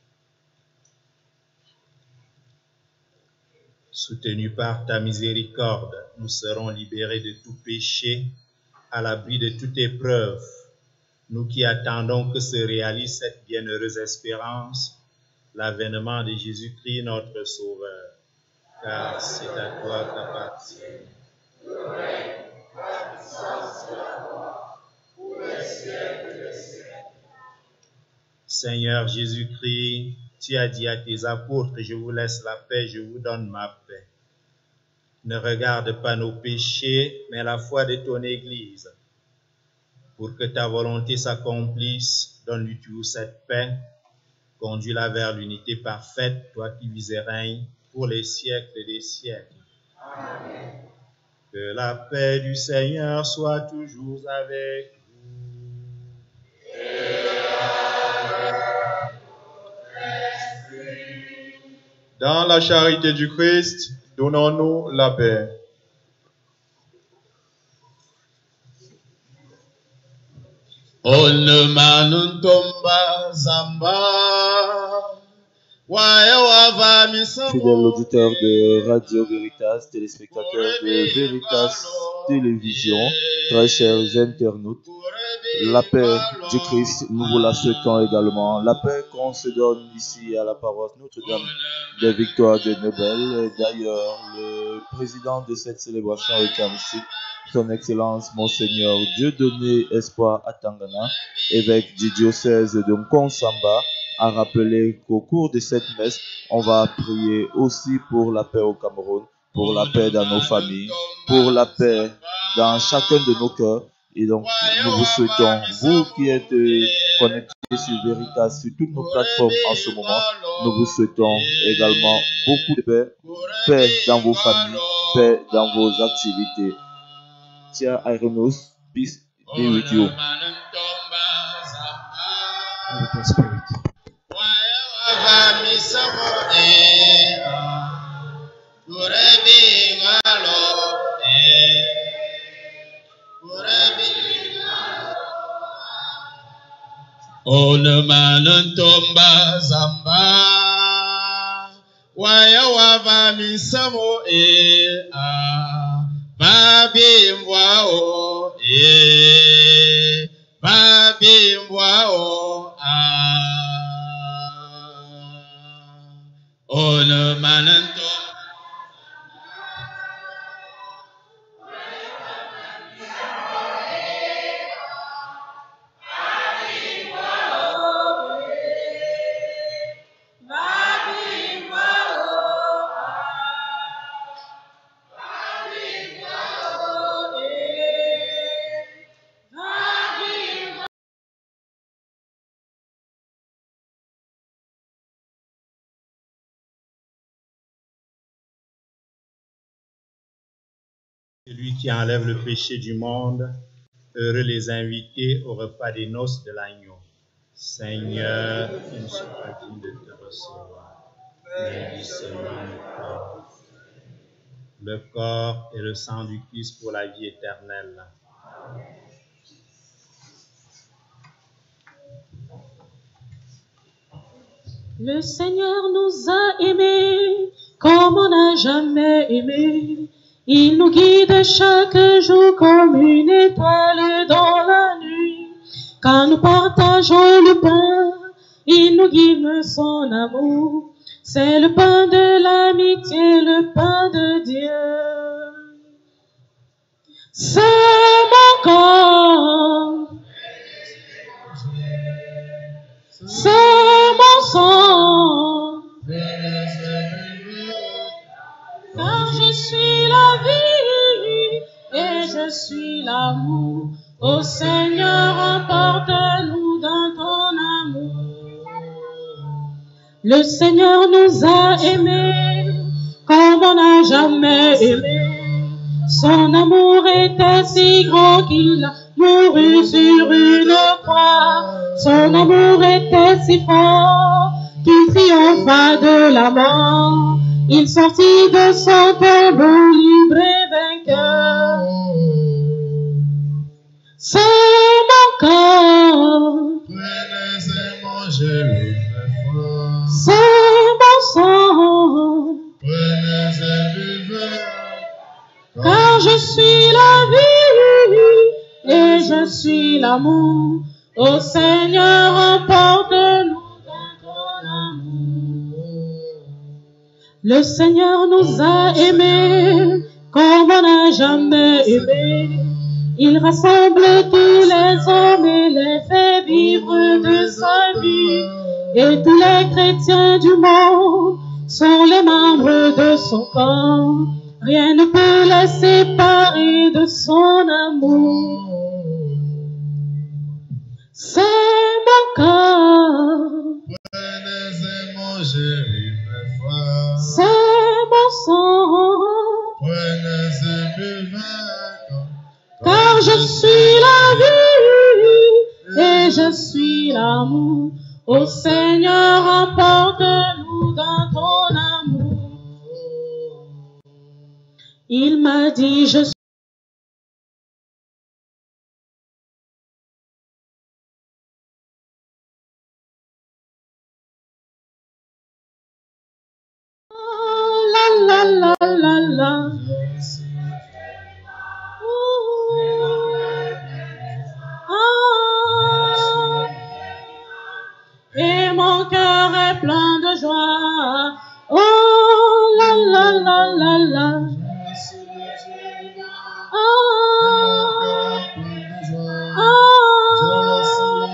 B: Soutenus par ta miséricorde, nous serons libérés de tout péché, à l'abri de toute épreuve. Nous qui attendons que se réalise cette bienheureuse espérance, l'avènement de Jésus-Christ notre Sauveur. Car c'est à toi qu'appartient le règne, la puissance et la gloire, pour les siècles des siècles. Seigneur Jésus-Christ, tu as dit à tes apôtres, je vous laisse la paix, je vous donne ma paix. Ne regarde pas nos péchés, mais la foi de ton Église. Pour que ta volonté s'accomplisse, donne-lui toujours cette paix. Conduis-la vers l'unité parfaite, toi qui vis et règnes pour les siècles des siècles. Amen. Que la paix du Seigneur soit toujours avec vous. Et
K: dans la charité du Christ, donnons-nous la paix.
J: Olmanuntomba zamba
A: Fidèles auditeurs de Radio Veritas, téléspectateurs de Veritas Télévision, très chers internautes, la paix du Christ, nous vous la souhaitons également. La paix qu'on se donne ici à la paroisse Notre-Dame des Victoires de Nebel. D'ailleurs, le président de cette célébration eucharistique, son Excellence Monseigneur Dieudonné Espoir Atangana, évêque du diocèse de Nkonsamba, a rappelé qu'au cours de cette messe, on va prier aussi pour la paix au Cameroun, pour la paix dans nos familles, pour la paix dans chacun de nos cœurs. Et donc, nous vous souhaitons, vous qui êtes connectés sur Veritas, sur toutes nos plateformes en ce moment, nous vous souhaitons également beaucoup de paix, paix dans vos familles, paix dans vos activités. Tia Irenos, peace be with you.
G: With your spirit.
J: Olmanuntomba zamba waya wava misamo e a babimbwa o e babimbwa o a Olmanuntomba
B: Celui qui enlève le péché du monde, heureux les invités au repas des noces de l'agneau. Seigneur, je ne suis pas digne de te recevoir, mais dis seulement le corps, le corps et le sang du Christ pour la vie éternelle.
L: Le Seigneur nous a aimés comme on n'a jamais aimé. Il nous guide chaque jour comme une étoile dans la nuit. Quand nous partageons le pain, il nous guide de son amour. C'est le pain de l'amitié, le pain de Dieu. C'est mon corps, c'est mon sang, car je suis la vie et je suis l'amour. Ô Seigneur, emporte-nous dans ton amour. Le Seigneur nous a aimés comme on n'a jamais aimé. Son amour était si grand qu'il a mouru sur une croix. Son amour était si fort qu'il triompha de la mort. Il sortit de son tombeau libre et vainqueur. C'est mon corps,
F: prenez et mangez-le,
L: c'est mon sang,
F: prenez et buvez,
L: car je suis la vie et je suis l'amour. Ô Seigneur, emporte-nous dans ton amour. Le Seigneur nous a aimés comme on n'a jamais aimé. Il rassemble tous les hommes et les fait vivre de sa vie. Et tous les chrétiens du monde sont les membres de son corps. Rien ne peut les séparer de son amour. C'est mon corps,
F: prenez et mangez une fois,
L: c'est mon sang,
F: prenez et buvez,
L: car je suis la vie et je suis l'amour. Ô Seigneur, emporte-nous dans ton amour. Il m'a dit, je suis la la la la. Ah. Et mon cœur est plein de joie. Oh la la la la la. Ah. Ah.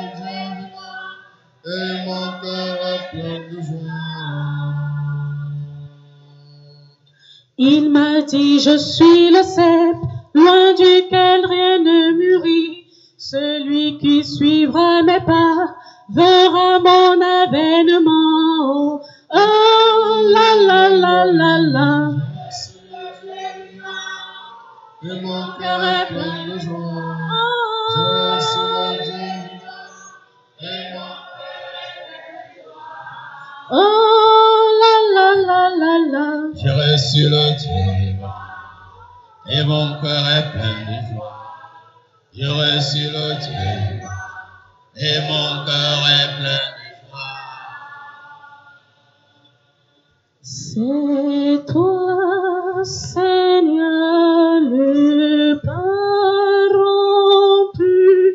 F: et mon cœur est plein de joie.
L: Il m'a dit, je suis le cep, loin duquel rien ne mûrit. Celui qui suivra mes pas verra mon avènement. Oh la la la la la.
F: Et mon cœur est plein de joie. Je suis le Dieu. Et mon
L: Oh la la la la la.
F: J'ai reçu le Dieu. Et mon cœur est plein de joie. J'ai reçu le Dieu. Et mon cœur est plein de joie.
L: C'est toi, Seigneur, le pain rompu,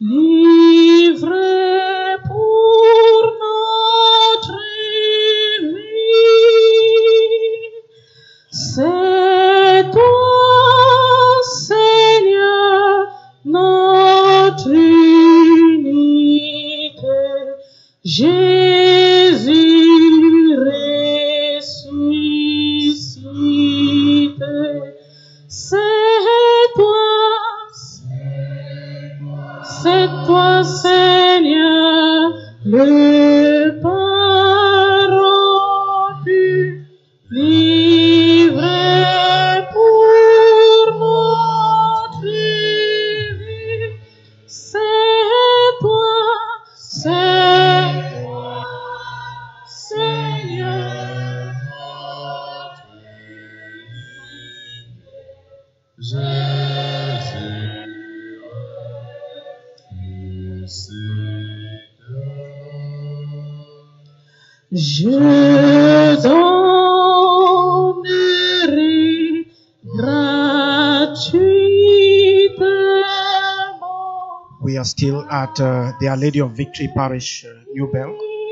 L: livré pour notre vie. C'est toi, Seigneur, notre unique Jésus ressuscité. C'est toi, c'est toi, Seigneur, le pain rompu, livré pour notre vie. C'est toi, c'est toi, Seigneur,
F: Jésus ressuscité.
L: je donnerai gratuitement.
G: We are still at uh, the Our Lady of Victory Parish, uh, New Bell.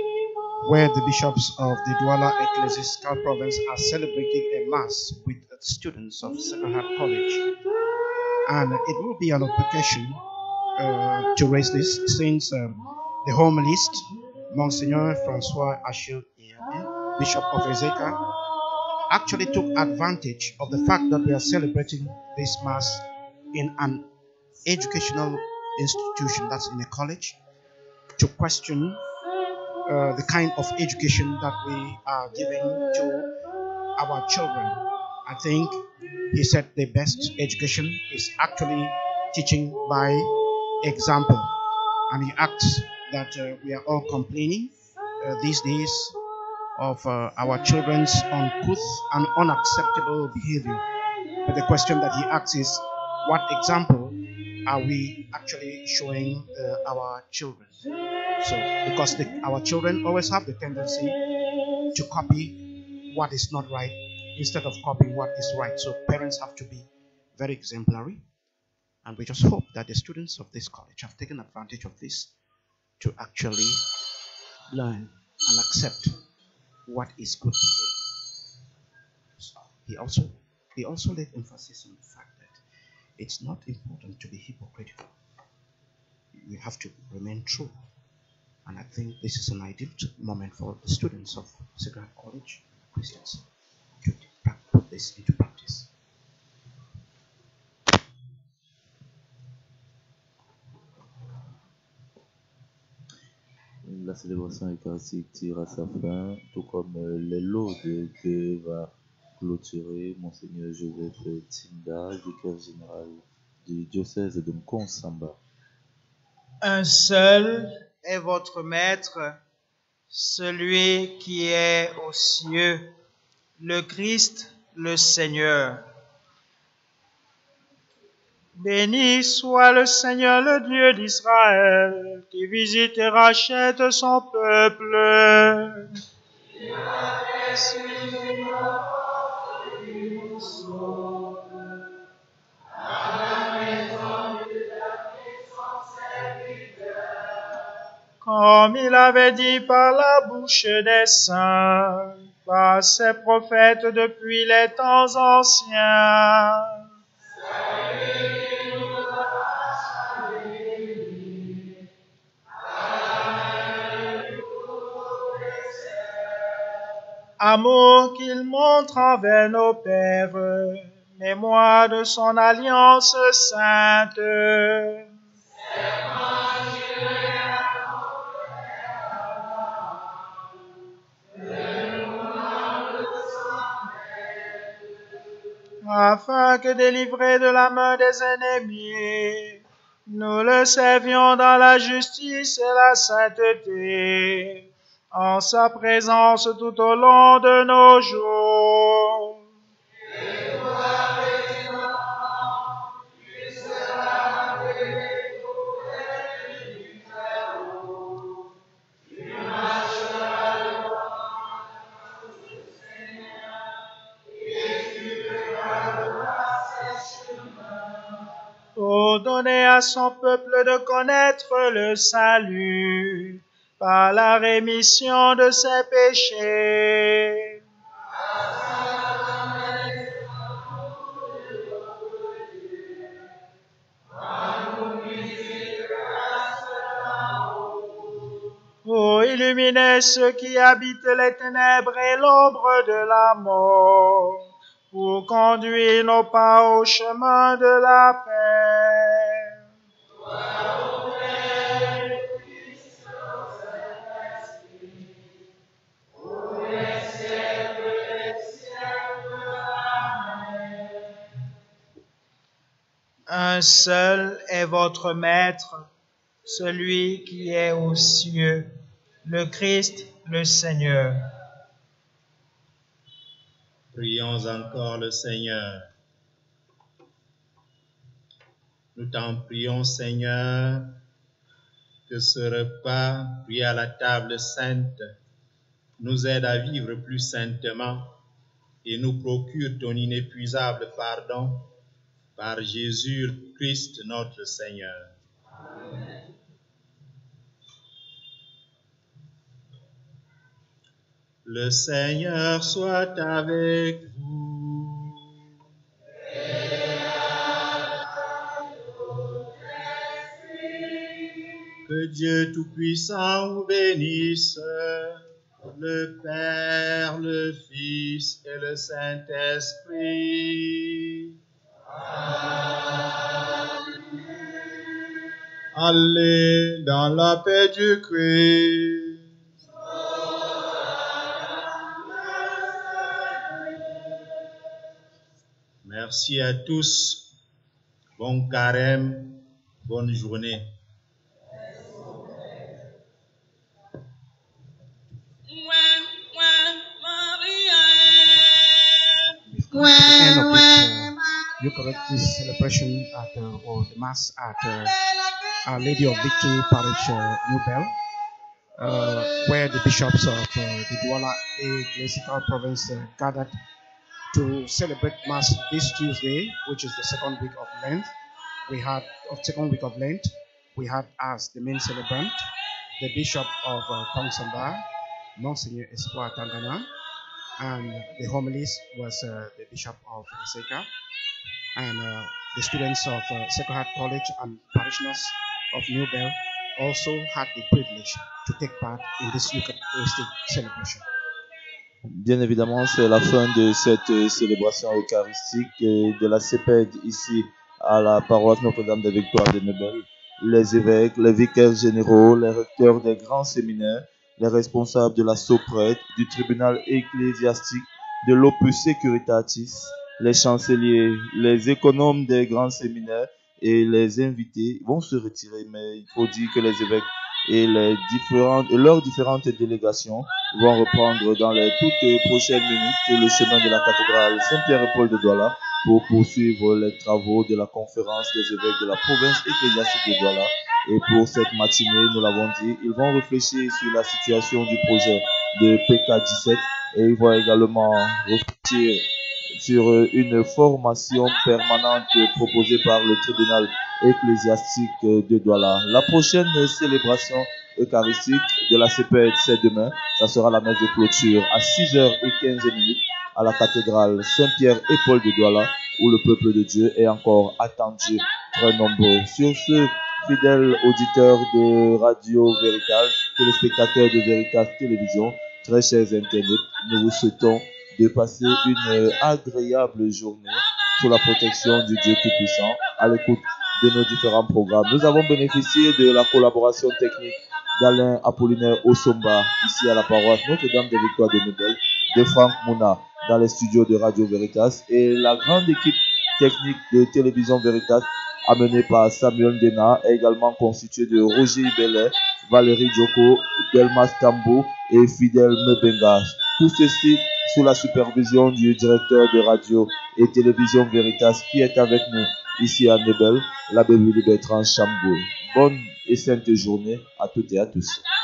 G: where the bishops of the Douala Ecclesiastical Province are celebrating a mass with students of Sacred Heart College. And it will be an occasion uh, to raise this, since um, the homilist, Monsignor Francois Achille, Bishop of Ezeka, actually took advantage of the fact that we are celebrating this mass in an educational institution, that's in a college, to question uh, the kind of education that we are giving to our children. I think he said the best education is actually teaching by example, and he asks that uh, we are all complaining uh, these days of uh, our children's uncouth and unacceptable behavior. But the question that he asks is, what example are we actually showing uh, our children? So, because the, our children always have the tendency to copy what is not right instead of copying what is right. So parents have to be very exemplary. And we just hope that the students of this college have taken advantage of this to actually learn and accept what is good behavior. So he also he also laid emphasis on the fact that it's not important to be hypocritical. You have to remain true. And I think this is an ideal moment for the students of Sacred Heart College, Christians, to put this into practice.
A: La célébration eucharistique tire à sa fin, tout comme euh, les laudes que va clôturer Monseigneur Joseph Tinda, vicaire général du diocèse de Mkonsamba.
C: Un seul est votre maître, celui qui est aux cieux, le Christ, le Seigneur. Béni soit le Seigneur, le Dieu d'Israël, qui visite et rachète son peuple. Comme il avait dit par la bouche des saints, par ses prophètes depuis les temps anciens. Amour qu'il montre envers nos pères, mémoire de son alliance sainte. Afin que délivrés de la main des ennemis, nous le servions dans la justice et la sainteté, en sa présence tout au long de nos jours. Pour donner à son peuple de connaître le salut par la rémission de ses péchés. Pour illuminer ceux qui habitent les ténèbres et l'ombre de la mort, pour conduire nos pas au chemin de la paix. Un seul est votre Maître, celui qui est aux cieux, le Christ, le Seigneur.
B: Prions encore le Seigneur. Nous t'en prions, Seigneur, que ce repas pris à la table sainte nous aide à vivre plus saintement et nous procure ton inépuisable pardon par Jésus-Christ notre Seigneur. Amen. Le Seigneur soit avec vous. Que Dieu Tout-Puissant vous bénisse, le Père, le Fils et le Saint-Esprit.
K: Allez dans la paix du Christ.
B: Merci à tous. Bon carême, bonne journée.
G: Before the end of this uh, Eucharistic celebration at uh, or the Mass at uh, Our Lady of Victory Parish, uh, New Bell, uh, where the bishops of uh, the Douala Ecclesiastical Province uh, gathered to celebrate Mass this Tuesday, which is the second week of Lent. We had of second week of Lent. We had as the main celebrant the Bishop of uh, Kongsamba, Monsignor Espoir Tangana, and the homilies was uh, the Bishop of Seka, and uh, the students of uh, Sacred Heart College and parishioners of New Bell also had the privilege to take part in this Eucharistic celebration.
A: Bien évidemment, c'est la fin de cette célébration eucharistique de la C P E D ici à la paroisse Notre-Dame de Victoire de Nebel. Les évêques, les vicaires généraux, les recteurs des grands séminaires, les responsables de la Soprette, du tribunal ecclésiastique, de l'Opus Securitatis, les chanceliers, les économes des grands séminaires et les invités vont se retirer. Mais il faut dire que les évêques et, les différentes, et leurs différentes délégations vont reprendre dans les toutes prochaines minutes le chemin de la cathédrale Saint-Pierre et Paul de Douala pour poursuivre les travaux de la conférence des évêques de la province ecclésiastique de Douala. Et pour cette matinée, nous l'avons dit, ils vont réfléchir sur la situation du projet de P K dix-sept et ils vont également réfléchir sur une formation permanente proposée par le tribunal ecclésiastique de Douala. La prochaine célébration eucharistique de la C P E D, c'est demain. Ça sera la messe de clôture à six heures quinze à la cathédrale Saint-Pierre et Paul de Douala, où le peuple de Dieu est encore attendu très nombreux. Sur ce, fidèles auditeurs de Radio Veritas, téléspectateurs de Veritas Télévision, très chers internautes, nous vous souhaitons de passer une agréable journée sous la protection du Dieu Tout-Puissant à l'écoute de nos différents programmes. Nous avons bénéficié de la collaboration technique d'Alain Apollinaire Osomba, ici à la paroisse Notre-Dame de Victoire de Nebel, de Franck Mouna dans les studios de Radio Veritas et la grande équipe technique de Télévision Veritas amenée par Samuel Dena est également constituée de Roger Bellet, Valérie Djoko, Delmas Tambou et Fidel Mebenga. Tout ceci sous la supervision du directeur de Radio et Télévision Veritas qui est avec nous ici à Nebel, l'abbé Willy Bertrand Chamboul. Bonne et sainte journée à toutes et à tous.